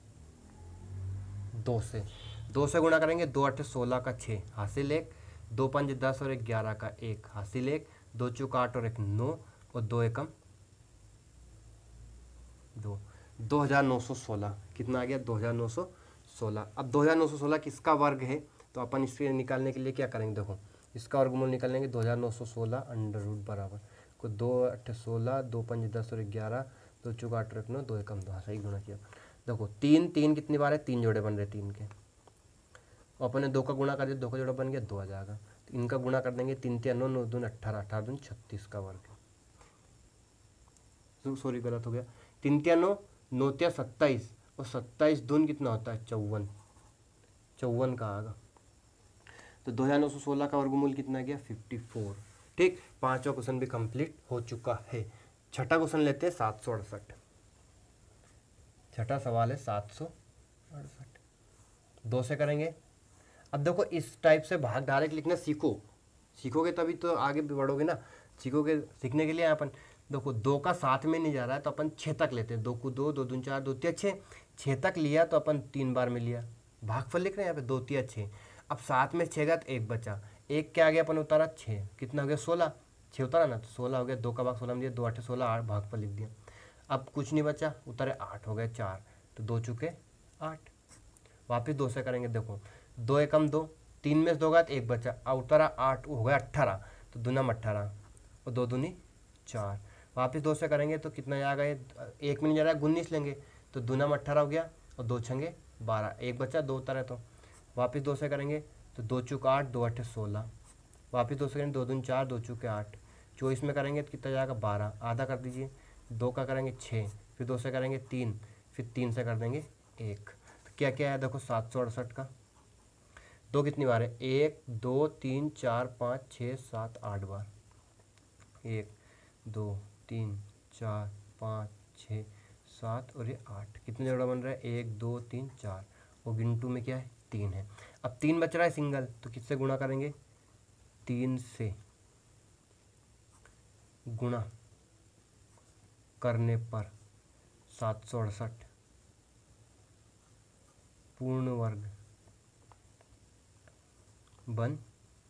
2 से, 2 से गुणा करेंगे, 2 8 16 का 6 हासिल 1, 2 5 10 और 1 11 का 1 हासिल 1, 2 चौक 8 और 1 9, और 2 एकम 2, 2916 कितना आ गया, 2916। अब 2916 किसका वर्ग है, तो अपन इसके निकालने के लिए क्या करेंगे, देखो इसका वर्गमूल निकालेंगे, 2916 अंडर रूट बराबर को 2 8 16, 2 5 10 और 11, 2 चौक 8 और 1 9, 2 एकम 2, हाँ सही गुणा किया। देखो 3 3 कितनी बार है, 3 जोड़े बन रहे 3 के, और अपन ने 2 का गुणा कर दिया, 2 का जोड़ा बन गया 2 आ जाएगा। तो इनका गुणा कर देंगे, 3 3 9 9 2 18, 18 2 36 का वर्ग, सॉरी गलत हो गया, 3 3 9 9 3 27, और 27 दून कितना होता है, 54, 54 का आएगा। तो 2916 का वर्गमूल कितना गया, 54। ठीक, पांचवा क्वेश्चन भी कंप्लीट हो चुका है। छठा क्वेश्चन लेते हैं 768, छठा सवाल है 768, 2 से करेंगे। अब देखो इस टाइप से भाग डायरेक्ट लिखना सीखोगे तभी तो आगे भी बढ़ोगे ना, सीखोगे। सीखने के लिए अपन देखो 2 का साथ में नहीं जा रहा है तो अपन 6 तक लेते हैं, 2 को 2 2 दून 4 2 3 6, 6 तक लिया तो अपन 3 बार में लिया, भागफल लिख रहे हैं यहाँ पे 2 3 6। अब साथ में 6 का तो 1 बचा, 1 क्या आ गया अपन उतारा 6, कितना हो गया 16, 6 उतारा ना तो 16 हो गया, 2 का भाग 16 में दिया, 2 8 16 8 भागफल लिख दिया। अब कुछ नहीं बचा, उतारे 8 हो गए 4, तो 2 चुके 8। वापिस 2 से करेंगे, देखो 2 एकम 2, 3 में से 2 गया तो 1 बचा, उतारा 8 हो गया 18, तो दूना 18 और 2 दूनी 4। वापिस 2 से करेंगे तो कितना आ गए, 1 में नहीं जा रहा है 19 लेंगे, तो दूना 18 हो गया, और 2 छंगे 12, 1 बचा 2 उतारा, तो वापिस 2 से करेंगे तो 2 चुक 8 2 8 16, वापिस 2 से करेंगे 2 दून 4 2 चुके 8, 24 में करेंगे तो कितना जाएगा 12, आधा कर दीजिए, 2 का करेंगे 6, फिर 2 से करेंगे 3, फिर 3 से कर देंगे 1। तो क्या क्या है देखो 768 का 2 कितनी बार है, 1 2 3 4 5 6 7 8 बार, 1 2 3 4 5 6 7 और ये 8, कितने जोड़ा बन रहा है, 1 2 3 4, और गिनटू में क्या है 3 है। अब 3 बच रहा है सिंगल, तो किससे गुणा करेंगे, 3 से गुणा करने पर 768 पूर्ण वर्ग बन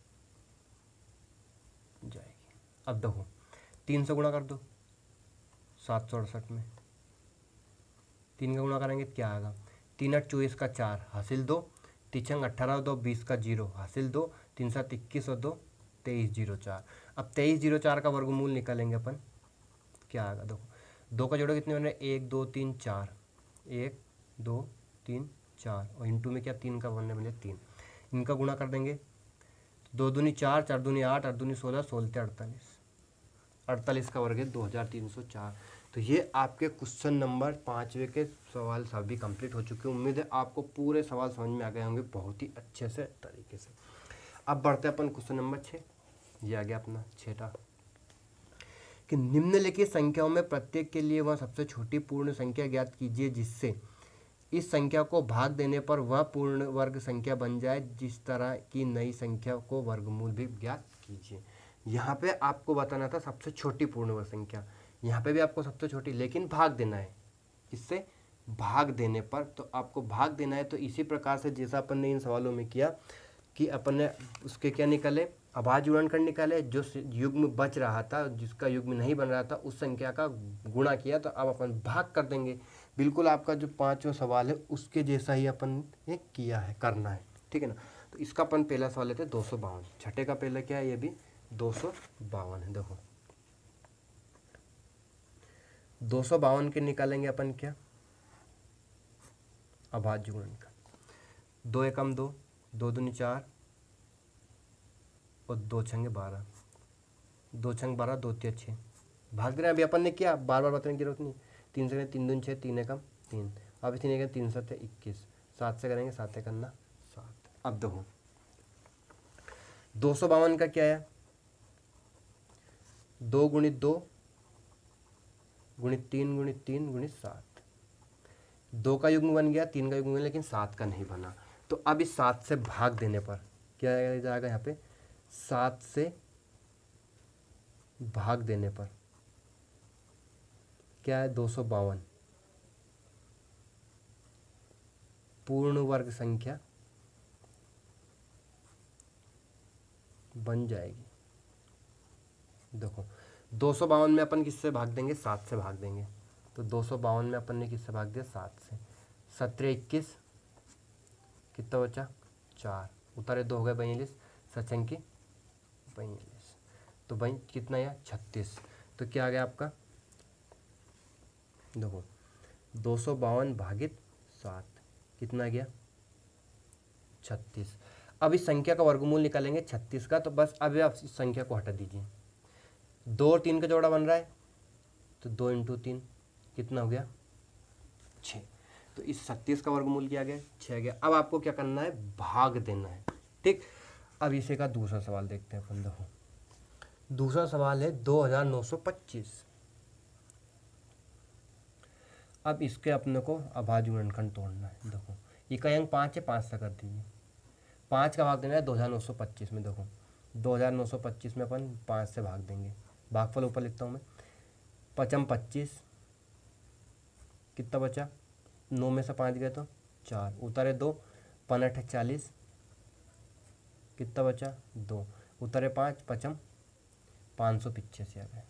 जाएगी। अब देखो 3 से गुणा कर दो 768 में, 3 का गुणा करेंगे क्या आएगा, 3 8 24 का 4 हासिल 2, 3 18 2 20 का 0 हासिल 2, 3 7 21 और 2 23 0 4। अब 23 0 4 का वर्गमूल निकालेंगे अपन, क्या आएगा देखो 2 का जोड़ो कितने बन रहे, 1 2 3 4, 1 2 3 4, और इंटू में क्या 3 का बनने बने 3, इनका गुणा कर देंगे, 2 दूनी 4 4 दूनी 8 8 दूनी 16 16 48, 48 का वर्ग है 2304। तो ये आपके क्वेश्चन नंबर 5वें के सवाल सभी कंप्लीट हो चुके हैं। उम्मीद है आपको पूरे सवाल समझ में आ गए होंगे बहुत ही अच्छे से तरीके से। अब बढ़ते हैं अपन क्वेश्चन नंबर 6, ये आ गया अपना 6था, कि निम्नलिखित संख्याओं में प्रत्येक के लिए वह सबसे छोटी पूर्ण संख्या ज्ञात कीजिए जिससे इस संख्या को भाग देने पर वह पूर्ण वर्ग संख्या बन जाए, जिस तरह की नई संख्या को वर्गमूल भी ज्ञात कीजिए। यहाँ पे आपको बताना था सबसे छोटी पूर्ण वर्ग संख्या, यहाँ पे भी आपको सबसे छोटी, लेकिन भाग देना है, इससे भाग देने पर, तो आपको भाग देना है तो इसी प्रकार से जैसा अपन ने इन सवालों में किया कि अपन ने उसके क्या निकाले, अभाज्य गुणनखंड निकाले, जो युग्म बच रहा था जिसका युग्म नहीं बन रहा था उस संख्या का गुणा किया, तो अब अपन भाग कर देंगे, बिल्कुल आपका जो पांचवा सवाल है उसके जैसा ही अपन ने किया है, करना है, ठीक है ना। तो इसका अपन पहला सवाल लेते हैं 252, छठे का पहला क्या है, ये भी 252 है। देखो 252 के निकालेंगे अपन क्या, अभाज्य गुणन का, 2 एकम 2, 2 दूनी 4 और 2 छंगे 12, 2 छंग 12, 2 तिया 6, भाग दे रहे हैं। अभी अपन ने किया, बार बार बताने की जरूरत नहीं। 3 से 3 दूनी 6, 3 एकम 3, अब इसी नहीं 3 7 21, 7 से करेंगे 7 करना 7। अब देखो 252 का क्या है, 2 गुणित 2 गुणित 3 गुणित 3 गुणित 7, 2 का युग्म बन गया, 3 का युग्म बन गया, लेकिन 7 का नहीं बना। तो अब इस 7 से भाग देने पर क्या जाएगा, यहाँ पे 7 से भाग देने पर क्या है, 252 पूर्ण वर्ग संख्या बन जाएगी। देखो 252 में अपन किससे भाग देंगे, 7 से भाग देंगे। तो 252 में अपन ने किससे भाग दिया, 7 से। 17 21 कितना बचा, 4, उतारे 2 हो गए 42, सचंकी 42, तो भाई कितना है 36। तो क्या आ गया आपका, देखो 252 भागित 7 कितना आ गया 36। अब इस संख्या का वर्गमूल निकालेंगे 36 का, तो बस अभी आप इस संख्या को हटा दीजिए। 2 और 3 का जोड़ा बन रहा है, तो 2 इंटू 3 कितना हो गया 6। तो इस 36 का वर्गमूल क्या गया 6 गया। अब आपको क्या करना है, भाग देना है, ठीक। अब इसे का दूसरा सवाल देखते हैं अपन। देखो दूसरा सवाल है 2925। अब इसके अपने को अभाज्य गुणनखंड तोड़ना है। देखो इकाई अंक 5 है, 5 से कर दीजिए। 5 का भाग देना है 2925 में। देखो 2925 में अपन 5 से भाग देंगे, भागफल ऊपर लिखता हूँ मैं, 5 25 कितना बचा, 9 में से 5 गए तो 4, उतारे 2, 5 40 कितना बचा 2, उतारे 5, 5 585 आ गए।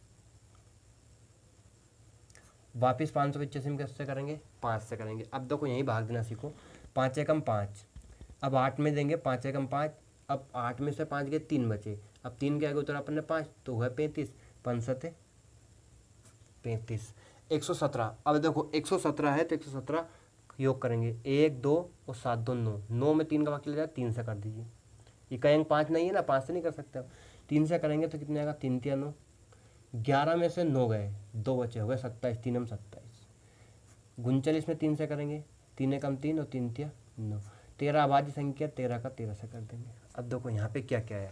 वापिस 585 में कैसे करेंगे, 5 से करेंगे। अब देखो यहीं भाग देना सीखो, 5 एकम 5, अब 8 में देंगे 5 एकम 5, अब 8 में से 5 गए 3 बचे, अब 3 के आगे उतरा अपन ने 5, तो हुआ 35, 5 7 35, 117। अब देखो 117 है तो 117 योग करेंगे, 1 2 और 7 2 9, 9 में 3 का भाग चला जाए, 3 से कर दीजिए। इकाई अंक 5 नहीं है ना, 5 से नहीं कर सकते, अब 3 से करेंगे तो कितने आएगा, 3 3 9, 11 में से 9 गए, 2 बचे, हो गए 27, 3 27, 39 में 3 से करेंगे, 3 एकम 3 और 3 3 9, 13 अभाज्य संख्या, 13 का 13 से कर देंगे। अब देखो यहाँ पे क्या क्या है,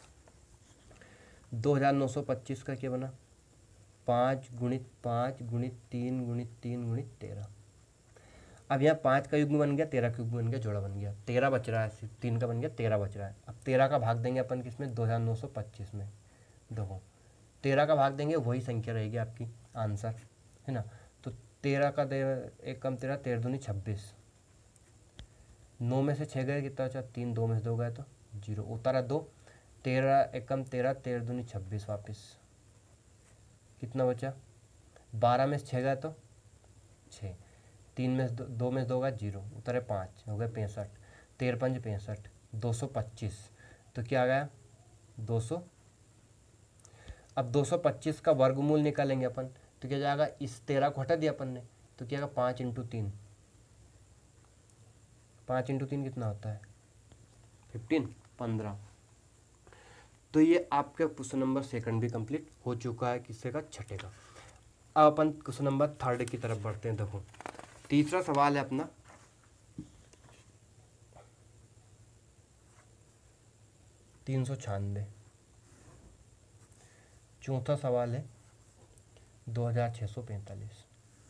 2925 का क्या बना, 5 गुणित 5 गुणित 3 गुणित 3 गुणित 13। अब यहाँ 5 का युग्म बन गया, 13 का युग्म बन गया, जोड़ा बन गया, 13 बच रहा है, 3 का बन गया, 13 बच रहा है। अब 13 का भाग देंगे अपन किसमें, 2925 में। देखो 13 का भाग देंगे, वही संख्या रहेगी आपकी आंसर, है ना। तो 13 का 1 कम 13, 13 दूनी 26, 9 में से 6 गए कितना बचा, 3, 2 में से 2 गए तो 0, उतारा 2, 13 1 कम 13, 13 दूनी 26, वापिस कितना बचा, 12 में से 6 गए तो 6, 3 में से 2 में से 2 गए 0, उतारे 5, हो गए 65, 13 5 65, 225। तो क्या आ गया 200। अब 225 का वर्गमूल निकालेंगे अपन, तो क्या जाएगा, इस 13 को हटा दिया अपन ने, तो क्या आएगा 5 इंटू 3, 5 इंटू 3 कितना होता है 15, 15। तो ये आपका क्वेश्चन नंबर सेकंड भी कंप्लीट हो चुका है, किससे का, छठे का। अब अपन क्वेश्चन नंबर थर्ड की तरफ बढ़ते हैं। देखो तीसरा सवाल है अपना 396, चौथा सवाल है 2645।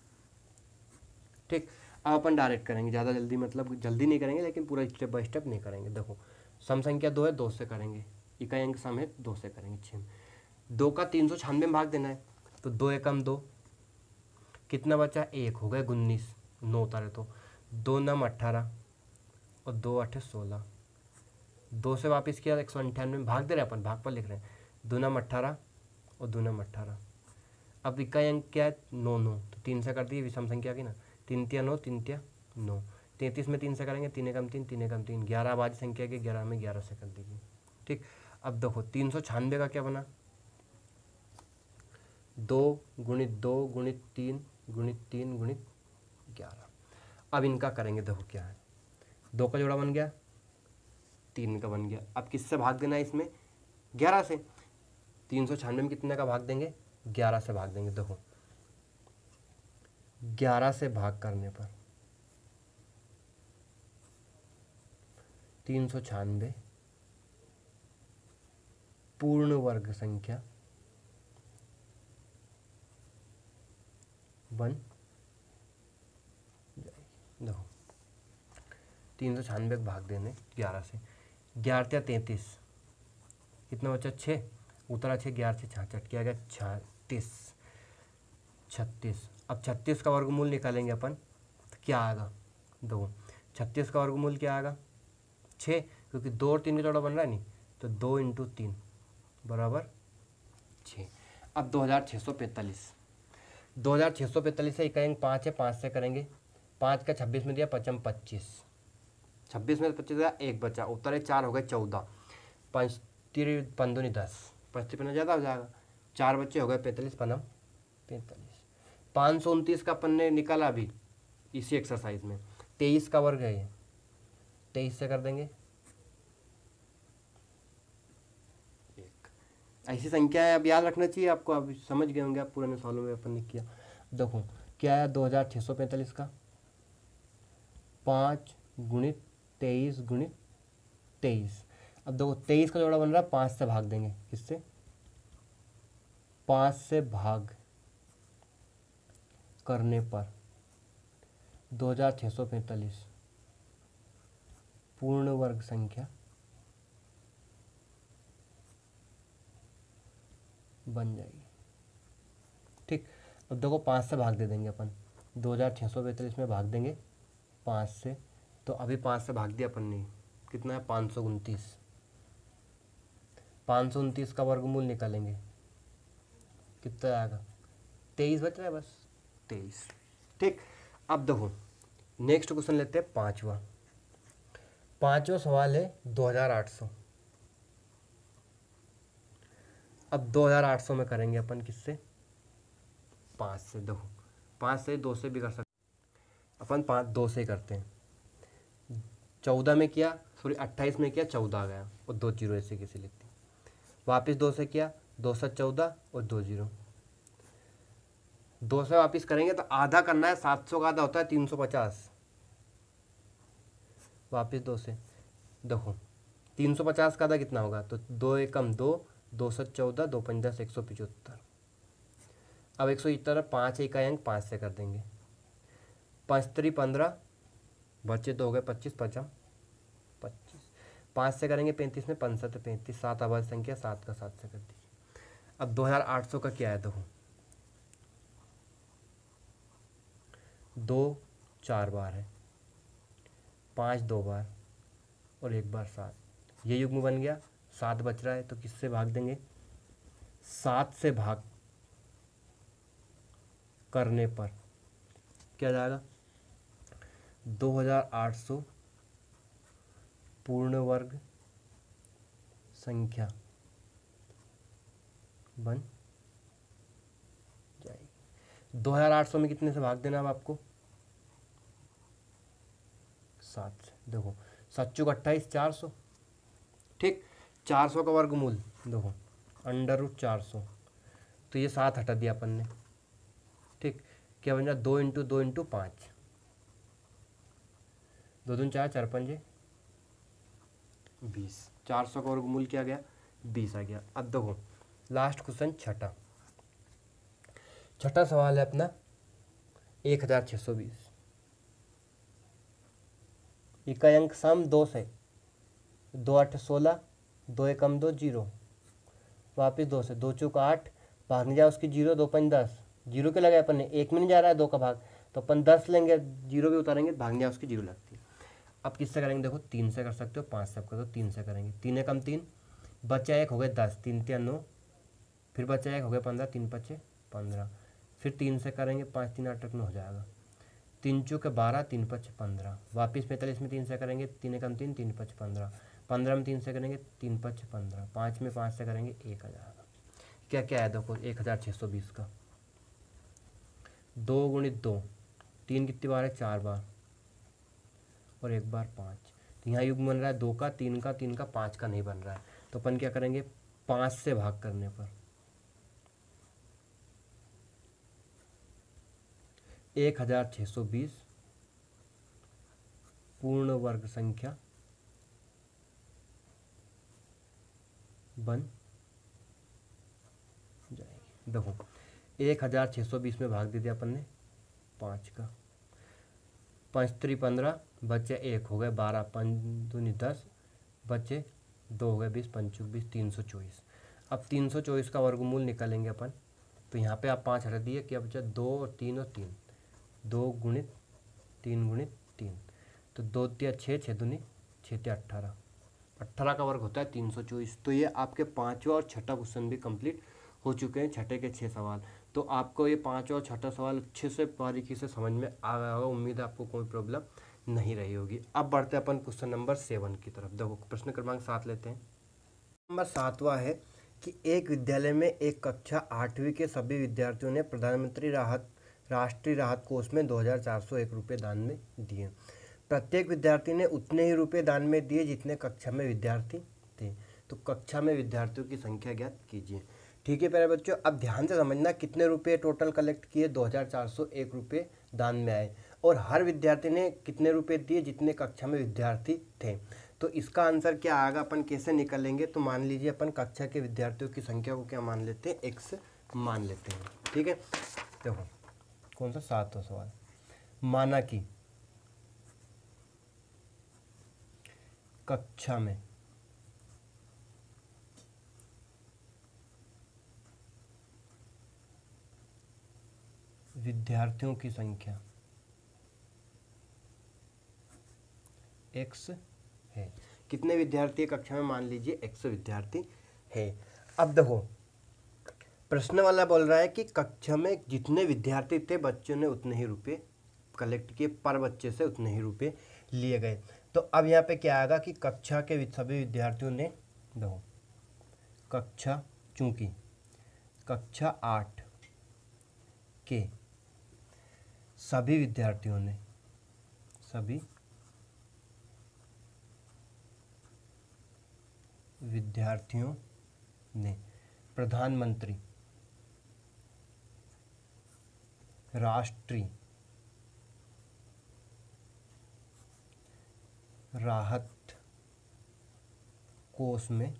ठीक, अब अपन डायरेक्ट करेंगे, ज़्यादा जल्दी मतलब जल्दी नहीं करेंगे, लेकिन पूरा स्टेप बाय स्टेप नहीं करेंगे। देखो सम संख्या 2 है, 2 से करेंगे, इकाई अंक सम है, 2 से करेंगे 6। 2 का 396 में भाग देना है, तो 2 एकम 2 कितना बचा, 1, हो गए 19, 9 उतारे तो 2 9 18 और 2 8 16, 2 से वापस किया 198 में भाग दे रहे हैं अपन, भाग पर लिख रहे हैं, 2 9 18 और 2 9 18। अब इकाई अंक क्या है 9 9, तो 3 से कर दिए, विषम संख्या की ना, 3 तिया 9, 3 तिया 9, 33 में 3 से करेंगे, 3 एकम 3, 3 एकम 3, 11 अभाज्य संख्या की, 11 में 11 से कर दीजिए। ठीक, अब देखो 396 का क्या बना, 2 गुणित 2 गुणित 3 गुणित 3 गुणित 11। अब इनका करेंगे, देखो क्या है, 2 का जोड़ा बन गया, 3 का बन गया। अब किससे भाग देना है इसमें, 11 से। 396 में कितने का भाग देंगे, 11 से भाग देंगे। देखो 11 से भाग करने पर 396 पूर्ण वर्ग संख्या बन जाएगी। देखो 396 भाग देने 11 से, 11 या 33, कितना बचा 6, उतरा 6, 11 से 66, क्या गया 36। अब 36 का वर्गमूल निकालेंगे अपन, तो क्या आएगा, दो, 36 का वर्गमूल क्या आएगा 6, क्योंकि 2 और 3 का जोड़ा बन रहा है नहीं, तो 2 × 3 बराबर 6। अब 2645 से इकाई अंक 5 है, 5 से करेंगे, 5 का 26 में दिया, 5 25, 26 में 25 दिया, 1 बचा, उत्तर है 4 हो गए 14, 5 3 15 10, 55 ज़्यादा हो जाएगा, 4 बच्चे हो गए 45 पनम 45। 529 का अपन ने निकाला अभी इसी एक्सरसाइज में, 23 का वर्ग है ये, 23 से कर देंगे, ऐसी संख्या है, अब याद रखना चाहिए आपको, अब समझ गए होंगे आप, पुराने सालों में अपन ने किया। देखो क्या है 2645 का 5 गुणित 23 गुणित 23। अब देखो 23 का जोड़ा बन रहा है, 5 से भाग देंगे, किससे, 5 से भाग करने पर 2645 पूर्ण वर्ग संख्या बन जाएगी। ठीक, अब देखो 5 से भाग दे देंगे अपन, 2645 में भाग देंगे 5 से, तो अभी 5 से भाग दिया अपन ने, कितना है 529, 529 का वर्गमूल निकालेंगे, कितना आएगा 23 बच रहा है बस 23। ठीक, अब देखो नेक्स्ट क्वेश्चन लेते हैं, पांचवा सवाल है 2800। अब 2800 में करेंगे अपन किससे, 5 से। देखो 5 से 2 से भी कर सकते अपन, 5 2 से करते हैं, 14 में किया, सॉरी 28 में किया, 14 आ गया और 2 जीरो ऐसे किसी लिखती, वापस 2 से किया, 2 से 14 और 2 जीरो, 2 से वापस करेंगे तो आधा करना है, 700 का आधा होता है 350, वापस 2 से, देखो 350 का आधा कितना होगा, तो 2 एकम 2, 2 से 14, 2 5 10, 175। अब 175 5 इकाई अंक 5 से कर देंगे, 5 3 15, बच्चे 2 हो गए 25, 5 25, 5 से करेंगे 35 में, 5 7 35, 7 अभाज्य संख्या, 7 का 7 से कर दीजिए। अब 2800 का क्या है, देखो 2 4 बार है, 5 2 बार और 1 बार 7, ये युग्म बन गया, 7 बच रहा है, तो किससे भाग देंगे, 7 से भाग करने पर क्या जाएगा, 2800 पूर्ण वर्ग संख्या बन जाएगी। 2800 में कितने से भाग देना अब आपको, 7 से। देखो 7 चौक 28, 400। ठीक, 400 का वर्गमूल देखो √400, तो ये 7 हटा दिया अपन ने। ठीक, क्या बन जाए 2 × 2 × 5, 2 दूनी 4, 4 5 20, 400 का वर्गमूल क्या गया 20 आ गया। अब देखो लास्ट क्वेश्चन छठा सवाल है अपना 1620, इकाई अंक सम 2 से, 2 8 16, 2 एकम 2 0, वापिस 2 से, 2 चौक 8, भाग नहीं जाए उसकी 0, 2 5 10, जीरो के लगाए अपन ने, 1 में नहीं जा रहा है 2 का भाग, तो अपन 10 लेंगे, जीरो भी उतारेंगे, भाग नहीं जाए उसकी 0 लगती है। अब किससे करेंगे, देखो 3 से कर सकते हो, 5 से कर दो, 3 से करेंगे, 3 एकम 3, बचा 1 हो गए 10, 3 3 9, फिर बचा 1 हो गए 15, 3 5 15, फिर 3 से करेंगे 5 3 8 9 हो जाएगा, 3 चौके 12, 3 5 15, वापिस 45 में 3 से करेंगे 3 एकम 3, 3 5 15, 15 में 3 से करेंगे 3 5 15, 5 में 5 से करेंगे 1 आ जाएगा। क्या क्या है देखो 1620 का, 2 गुणित 2, 3 कितनी बार है 4 बार और 1 बार 5, तो यहाँ युग्म बन रहा है 2 का, 3 का, 3 का, 5 का नहीं बन रहा है, तो अपन क्या करेंगे 5 से भाग करने पर 1620 पूर्ण वर्ग संख्या बन जाएगी। देखो 1620 में भाग दे दिया अपन ने 5 का, 5 3 15 बचे 1 हो गए 12, 5 दूनी 10 बचे 2 हो गए 20, 5 20, 324। अब 324 का वर्गमूल निकालेंगे अपन, तो यहाँ पे आप 5 हटा दिए, क्या बचा 2 और 3 और 3, 2 गुणित 3 गुणित 3, तो 2 तिया 6, 6 दूनी 6 तिया 18, 18 का वर्ग होता है 324। तो ये आपके पाँचवा और छठा क्वेश्चन भी कंप्लीट हो चुके हैं, छठे के 6 सवाल। तो आपको ये पाँचवा और छठा सवाल अच्छे से बारीकी से समझ में आ गया होगा, उम्मीद है आपको कोई प्रॉब्लम नहीं रही होगी। अब बढ़ते हैं अपन क्वेश्चन नंबर 7 की तरफ। देखो प्रश्न क्रमांक 7 लेते हैं। नंबर 7वां है कि एक विद्यालय में एक कक्षा 8वीं के सभी विद्यार्थियों ने प्रधानमंत्री राष्ट्रीय राहत कोष में 2401 रुपये दान में दिए। प्रत्येक विद्यार्थी ने उतने ही रुपये दान में दिए जितने कक्षा में विद्यार्थी थे। तो कक्षा में विद्यार्थियों की संख्या ज्ञात कीजिए। ठीक है प्यारे बच्चों, अब ध्यान से समझना कितने रुपये टोटल कलेक्ट किए, 2401 रुपये दान में आए, और हर विद्यार्थी ने कितने रुपये दिए जितने कक्षा में विद्यार्थी थे। तो इसका आंसर क्या आएगा, अपन कैसे निकालेंगे, तो मान लीजिए अपन कक्षा के विद्यार्थियों की संख्या को क्या मान लेते हैं, x मान लेते हैं। ठीक है, देखो कौन सा 7वां सवाल, माना कि कक्षा में विद्यार्थियों की संख्या x है। कितने विद्यार्थी कक्षा में, मान लीजिए x विद्यार्थी है। अब देखो प्रश्न वाला बोल रहा है कि कक्षा में जितने विद्यार्थी थे बच्चों ने उतने ही रुपए कलेक्ट किए, पर बच्चे से उतने ही रुपए लिए गए। तो अब यहाँ पे क्या आएगा कि कक्षा के सभी विद्यार्थियों ने, देखो कक्षा, चूंकि कक्षा 8 के सभी विद्यार्थियों ने प्रधानमंत्री राष्ट्रीय राहत कोष में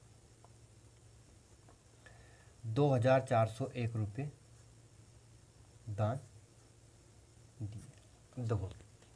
2401 रुपये दान दिए। देखो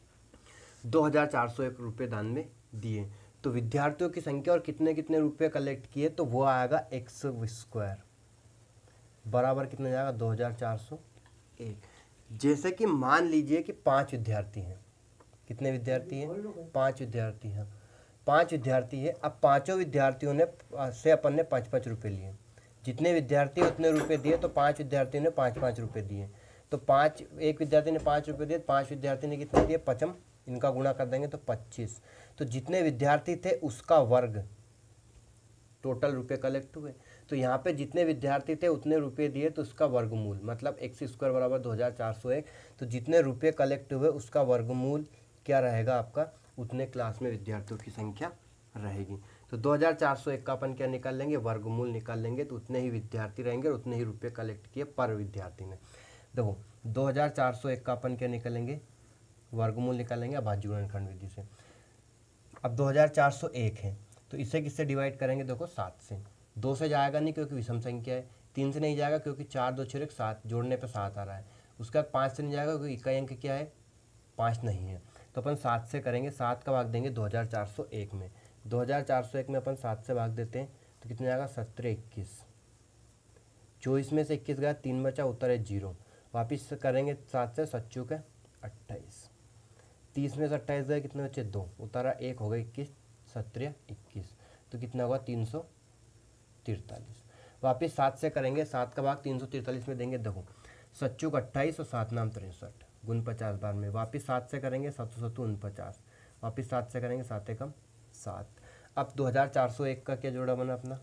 2401 रुपये दान में दिए, तो विद्यार्थियों की संख्या और कितने कितने रुपये कलेक्ट किए, तो वो आएगा x स्क्वायर बराबर कितना जाएगा 2401। जैसे कि मान लीजिए कि 5 विद्यार्थी हैं, कितने विद्यार्थी हैं, 5 विद्यार्थी हैं, 5 विद्यार्थी है। अब पाँचों विद्यार्थियों ने से अपन ने 5-5 रुपये लिए, जितने विद्यार्थी उतने रुपये दिए, तो 5 विद्यार्थियों ने 5-5 रुपये दिए। तो 5, एक विद्यार्थी ने 5 रुपये दिए, 5 विद्यार्थी ने कितने दिए, 5, इनका गुणा कर देंगे तो 25। तो जितने विद्यार्थी थे उसका वर्ग, टोटल रुपये कलेक्ट हुए। तो यहाँ पे जितने विद्यार्थी थे उतने रुपये दिए, तो उसका वर्गमूल मतलब x स्क्वायर बराबर 2401। तो जितने रुपये कलेक्ट हुए उसका वर्गमूल क्या रहेगा आपका, उतने क्लास में विद्यार्थियों की संख्या रहेगी। तो 2401 का अपन क्या निकाल लेंगे, वर्गमूल निकाल लेंगे, तो उतने ही विद्यार्थी रहेंगे और उतने ही रुपये कलेक्ट किए पर विद्यार्थी ने। देखो 2401 का अपन क्या निकालेंगे, वर्गमूल निकालेंगे अभाज्य गुणनखंड विधि से। अब 2401 है तो इसे किससे डिवाइड करेंगे, देखो 7 से। 2 से जाएगा नहीं क्योंकि विषम संख्या है, 3 से नहीं जाएगा क्योंकि 4 2 6 7 जोड़ने पे 7 आ रहा है, उसका 5 से नहीं जाएगा क्योंकि इकाई अंक क्या है 5 नहीं है। तो अपन 7 से करेंगे, 7 का भाग देंगे 2401 में, 2401 में अपन 7 से भाग देते हैं तो कितना जाएगा 17 21, 24 में से 21 गया, 3 बचा, उत्तर है 0। वापिस करेंगे 7 से 7 चौके 28, 30 में से 28 गए, कितने बचे 2, उतारा 1 हो गया 21, 17 21, तो कितना होगा 343। वापिस 7 से करेंगे, 7 का भाग 343 में देंगे। देखो 7 28 और 7 नाम 63 गुण 50 बार में। वापिस 7 से करेंगे, 7 49, वापिस 7 से करेंगे, 7 एकम 7। अब 2401 का क्या जोड़ा बना अपना,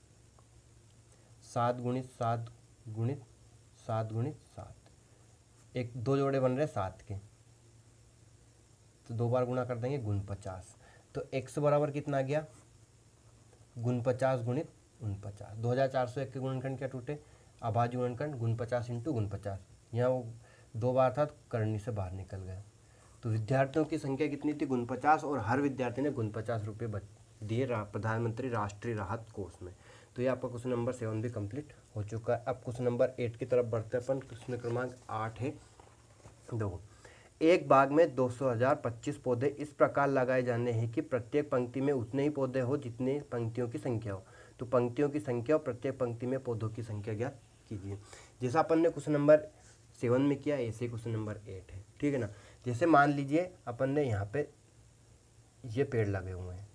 7 गुणित 7 गुणित 7 गुणित 7, एक 2 जोड़े बन रहे 7 के, तो 2 बार गुणा कर देंगे, गुण 50। तो x बराबर कितना आ गया, गुण 50 गुणित 49। 2401 के गुणनखंड क्या टूटे, अभाज्य गुणनखंड गुण 50 इंटू गुण 50। यहाँ वो 2 बार था तो करनी से बाहर निकल गया। तो विद्यार्थियों की संख्या कितनी थी, गुण 50, और हर विद्यार्थी ने गुण 50 रुपये दिए प्रधानमंत्री राष्ट्रीय राहत कोष में। तो ये आपका क्वेश्चन नंबर 7 भी कंप्लीट हो चुका है। अब क्वेश्चन नंबर 8 की तरफ बढ़ते हैं अपन। प्रश्न क्रमांक 8 है, देखो, एक बाग में 200,025 पौधे इस प्रकार लगाए जाने हैं कि प्रत्येक पंक्ति में उतने ही पौधे हो जितने पंक्तियों की संख्या हो। तो पंक्तियों की संख्या और प्रत्येक पंक्ति में पौधों की संख्या ज्ञात कीजिए। जैसा अपन ने क्वेश्चन नंबर 7 में किया, ऐसे क्वेश्चन नंबर 8 है, ठीक है ना। जैसे मान लीजिए अपन ने यहाँ पे ये पेड़ लगे हुए हैं,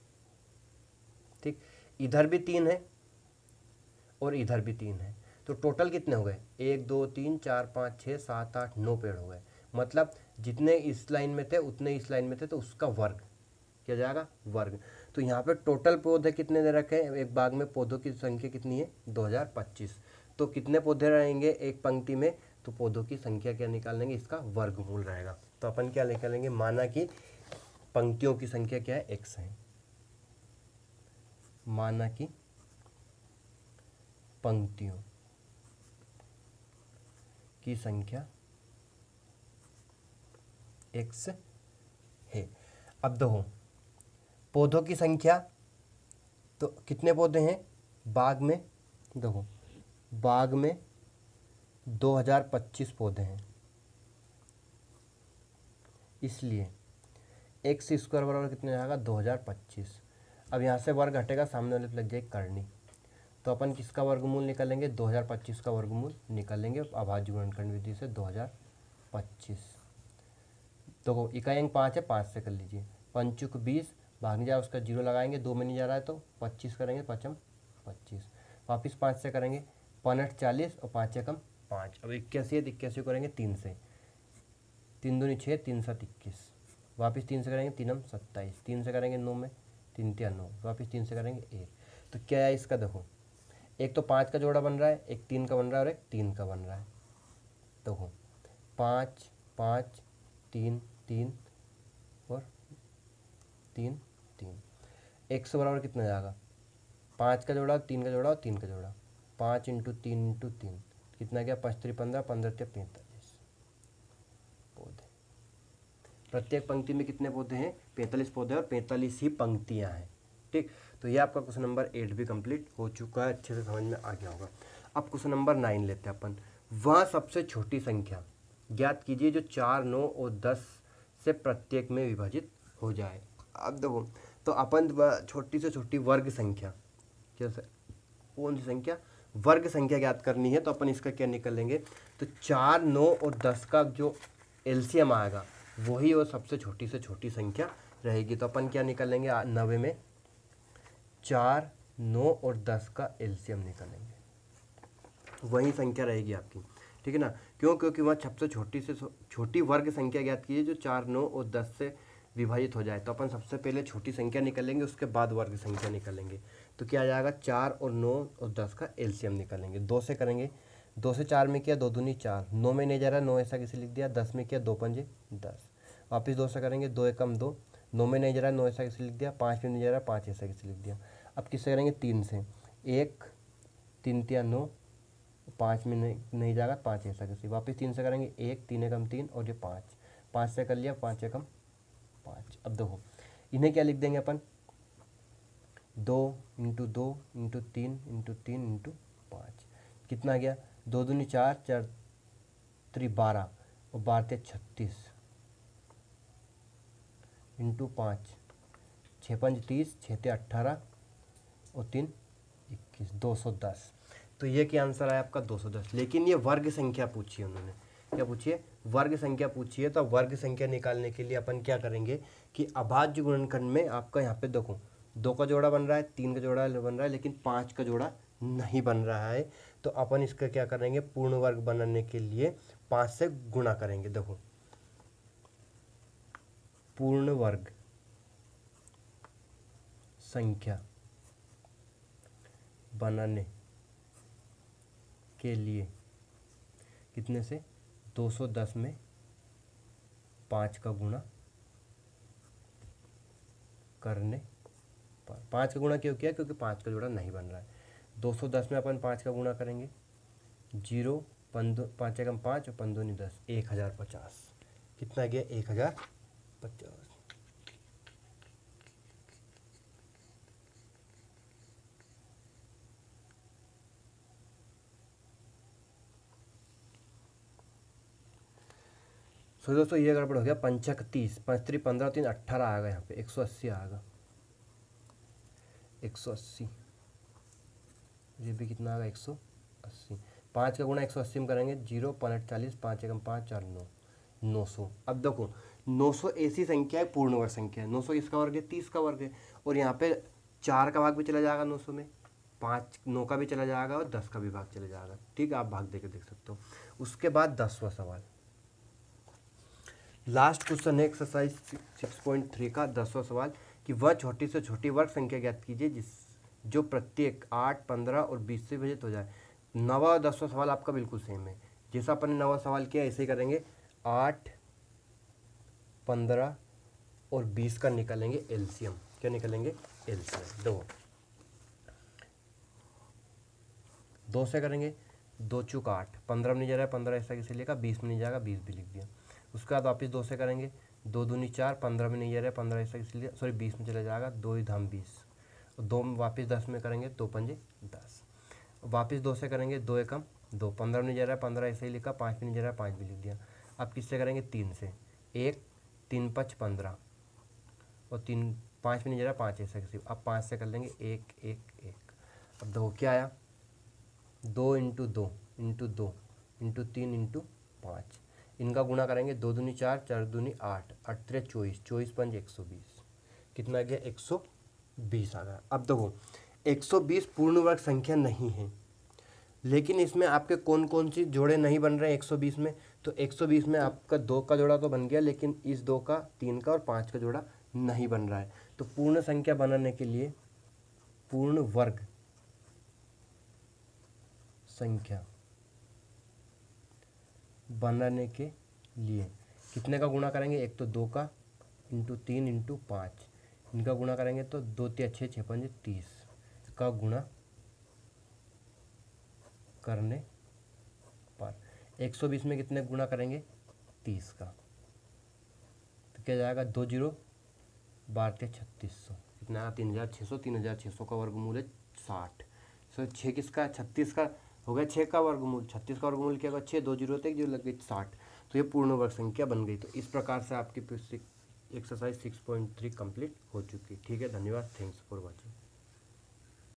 ठीक, इधर भी 3 है और इधर भी 3 है, तो टोटल कितने हो गए, 1 2 3 4 5 6 7 8 9 पेड़ हो गए। मतलब जितने इस लाइन में थे उतने इस लाइन में थे, तो उसका वर्ग क्या जाएगा, वर्ग। तो यहाँ पे टोटल पौधे कितने दे रखे हैं, एक बाग में पौधों की संख्या कितनी है, 2025। तो कितने पौधे रहेंगे एक पंक्ति में, तो पौधों की संख्या क्या निकाल लेंगे, इसका वर्गमूल रहेगा। तो अपन क्या निकालेंगे, माना कि पंक्तियों की संख्या क्या है, x है, माना कि पंक्तियों की संख्या x है। अब देखो पौधों की संख्या, तो कितने पौधे हैं बाग में, देखो बाग में 2025 पौधे हैं, इसलिए एक्स स्क्वायर बराबर कितने आएगा, 2025। अब यहाँ से वर्ग हटेगा, सामने वाले पे लग जाएगी करनी, तो अपन किसका वर्गमूल निकालेंगे, 2025 का वर्गमूल निकालेंगे अभाज्य गुणनखंड विधि से। 2025, तो इकाई अंक 5 है, 5 से कर लीजिए, 5 20, भाग जाए उसका 0 लगाएंगे, 2 में नहीं जा रहा है तो 25 करेंगे, 5 25, वापिस 5 से करेंगे, 5 40 और 5 एकम 5। अब 81 है, 81 करेंगे 3 से, 3 दूनी 6, 3 7 21, वापिस 3 से करेंगे, 3 27, 3 से करेंगे 9 में, 3 3 9, वापिस 3 से करेंगे 1। तो क्या है इसका, देखो एक तो 5 का जोड़ा बन रहा है, एक 3 का बन रहा है और एक 3 का बन रहा है। देखो 5 5 3 3 और 3 3, x बराबर कितना जाएगा, 5 का जोड़ा, 3 का जोड़ा और 3 का जोड़ा, 5 इंटू 3 इंटू 3 कितना गया, 5 3 15, 15 45 पौधे। प्रत्येक पंक्ति में कितने पौधे हैं, 45 पौधे और 45 ही पंक्तियां हैं, ठीक। तो ये आपका क्वेश्चन नंबर 8 भी कंप्लीट हो चुका है, अच्छे से समझ में आ गया होगा। अब क्वेश्चन नंबर 9 लेते हैं अपन। वह सबसे छोटी संख्या ज्ञात कीजिए जो 4 9 और 10 से प्रत्येक में विभाजित हो जाए। अब देखो, तो अपन छोटी से छोटी वर्ग संख्या, कैसे, कौन सी संख्या, वर्ग संख्या ज्ञात करनी है, तो अपन इसका क्या निकालेंगे, तो 4 9 और 10 का जो एलसीएम आएगा वही वो सबसे छोटी से छोटी संख्या रहेगी। तो अपन क्या निकालेंगे, 90 में 4 9 और 10 का एलसीएम निकालेंगे, वही संख्या रहेगी आपकी, ठीक है ना। क्यों, क्योंकि वहाँ सबसे छोटी से छोटी वर्ग संख्या ज्ञात कीजिए जो 4 9 और 10 से विभाजित हो जाए। तो अपन सबसे पहले छोटी संख्या निकालेंगे, उसके बाद वर्ग संख्या निकालेंगे। तो क्या आ जाएगा, 4 और 9 और 10 का एलसीएम निकालेंगे। 2 से करेंगे, 2 से 4 में किया, 2 दूनी 4, 9 में नहीं जा रहा, 9 ऐसा किसे लिख दिया, 10 में किया, 2 पंजे 10, वापिस 2 से करेंगे, 2 एकम 2, 9 में नहीं जा रहा, 9 ऐसा किसे लिख दिया, 5 में नहीं जा रहा, 5 ऐसा किसे लिख दिया। अब किससे करेंगे, 3 से, 1 3 3 9, 5 में नहीं जाएगा, 5 ऐसा किसी, वापस 3 से करेंगे, 1 3 एकम 3 और ये 5, 5 से कर लिया, 5 एकम 5। अब देखो इन्हें क्या लिख देंगे अपन, 2 इंटू 2 इंटू 3 इंटू 3 इंटू 5, कितना गया, 2 दूनी 4 4 3 12 और 12 36 इंटू 5, 6 5 30, 6 18 और 3 21, 210। तो ये क्या आंसर है आपका, 210। लेकिन ये वर्ग संख्या पूछी है उन्होंने, क्या पूछिए, वर्ग संख्या पूछी है। तो वर्ग संख्या निकालने के लिए अपन क्या करेंगे कि अभाज्य गुणनखंड में आपका यहाँ पे देखो 2 का जोड़ा बन रहा है, 3 का जोड़ा बन रहा है, लेकिन 5 का जोड़ा नहीं बन रहा है, तो अपन इसका क्या करेंगे, पूर्ण वर्ग बनाने के लिए 5 से गुणा करेंगे। देखो पूर्ण वर्ग संख्या बनाने के लिए कितने से, 210 में 5 का गुणा करने पर। 5 का गुणा क्यों किया, क्योंकि 5 का जोड़ा नहीं बन रहा है। 210 में अपन 5 का गुणा करेंगे, 0 5 एकम 5 और 5 दूनी 10, 1050। कितना गया, 1050। सो दोस्तों ये गड़बड़ हो गया, 5 30, 5 3 15 3 18 आ गया, यहाँ पे 180 आएगा, 180। ये भी कितना आएगा, 180। 5 का गुणा 180 में करेंगे, 0 5 40, 5 एकम 5 4 9, 900। अब देखो 900 ऐसी संख्या है, पूर्ण वर्ग संख्या है। 900 इसका वर्ग है, 30 का वर्ग है, और यहाँ पे 4 का भाग भी चला जाएगा 900 में, 5 9 का भी चला जाएगा और 10 का भी भाग चला जाएगा। ठीक है, आप भाग दे के देख सकते हो। उसके बाद 10वां सवाल, लास्ट क्वेश्चन है एक्सरसाइज 6.3 का 10वां सवाल, कि वह छोटी से छोटी वर्ग संख्या ज्ञात कीजिए जो प्रत्येक 8 15 और 20 से विभाजित हो जाए। 9वां और 10वां सवाल आपका बिल्कुल सेम है, जैसा अपन ने 9वां सवाल किया ऐसे ही करेंगे। 8 15 और 20 का निकालेंगे एलसीएम। क्या निकालेंगे, एलसीएम। 2 से करेंगे, 2 चूक 8, 15 में नहीं जा रहा है, 15 ऐसा किसी लिखा, 20 में नहीं जाएगा, 20 भी लिख दिया। उसके बाद वापस 2 से करेंगे, 2 दूनी 4, 15 में नहीं जा रहा है, 15 ऐसा किसी लिया, सॉरी 20 में चला जाएगा, 2 धाम 20, और 2 में वापस 10 में करेंगे, 2 पंजे 10। वापस 2 से करेंगे, 2 एकम 2, 15 में नहीं जा रहा है, 15 ऐसे ही लिखा, 5 में नहीं जा रहा है, 5 भी लिख दिया। अब किससे करेंगे, 3 से, 1 3 5 15, और 3 5 में नहीं जा रहा है, 5 ऐसा किसी। अब 5 से कर लेंगे, 1 1 1। अब देखो क्या आया, 2 इंटू 2 इंटू 2 इंटू 3 इंटू 5, इनका गुणा करेंगे, 2 दूनी 4, 4 दूनी 8, 8 3 24, 24 5 120। कितना गया, 120 आ गया। अब देखो 120 पूर्ण वर्ग संख्या नहीं है, लेकिन इसमें आपके कौन कौन सी जोड़े नहीं बन रहे हैं 120 में। तो 120 में आपका 2 का जोड़ा तो बन गया, लेकिन इस 2 का, 3 का और 5 का जोड़ा नहीं बन रहा है। तो पूर्ण संख्या बनाने के लिए, पूर्ण वर्ग संख्या बनाने के लिए कितने का गुणा करेंगे, एक तो 2 का इंटू 3 इंटू 5, इनका गुणा करेंगे तो 2 3 6 6 5 30 का गुणा करने पर 120 में कितने गुणा करेंगे, 30 का। तो क्या जाएगा, 2 0 12 3600, कितना आया, 3600। 3600 का वर्गमूल है 60। सो 6 किसका, 36 का हो गया, 6 का वर्गमूल, 36 का वर्गमूल क्या होगा, 6, 2 0 होते 1 0 लग गई 60। तो ये पूर्ण वर्ग संख्या बन गई। तो इस प्रकार से आपकी एक्सरसाइज 6.3 कंप्लीट हो चुकी। ठीक है, धन्यवाद, थैंक्स फॉर वॉचिंग।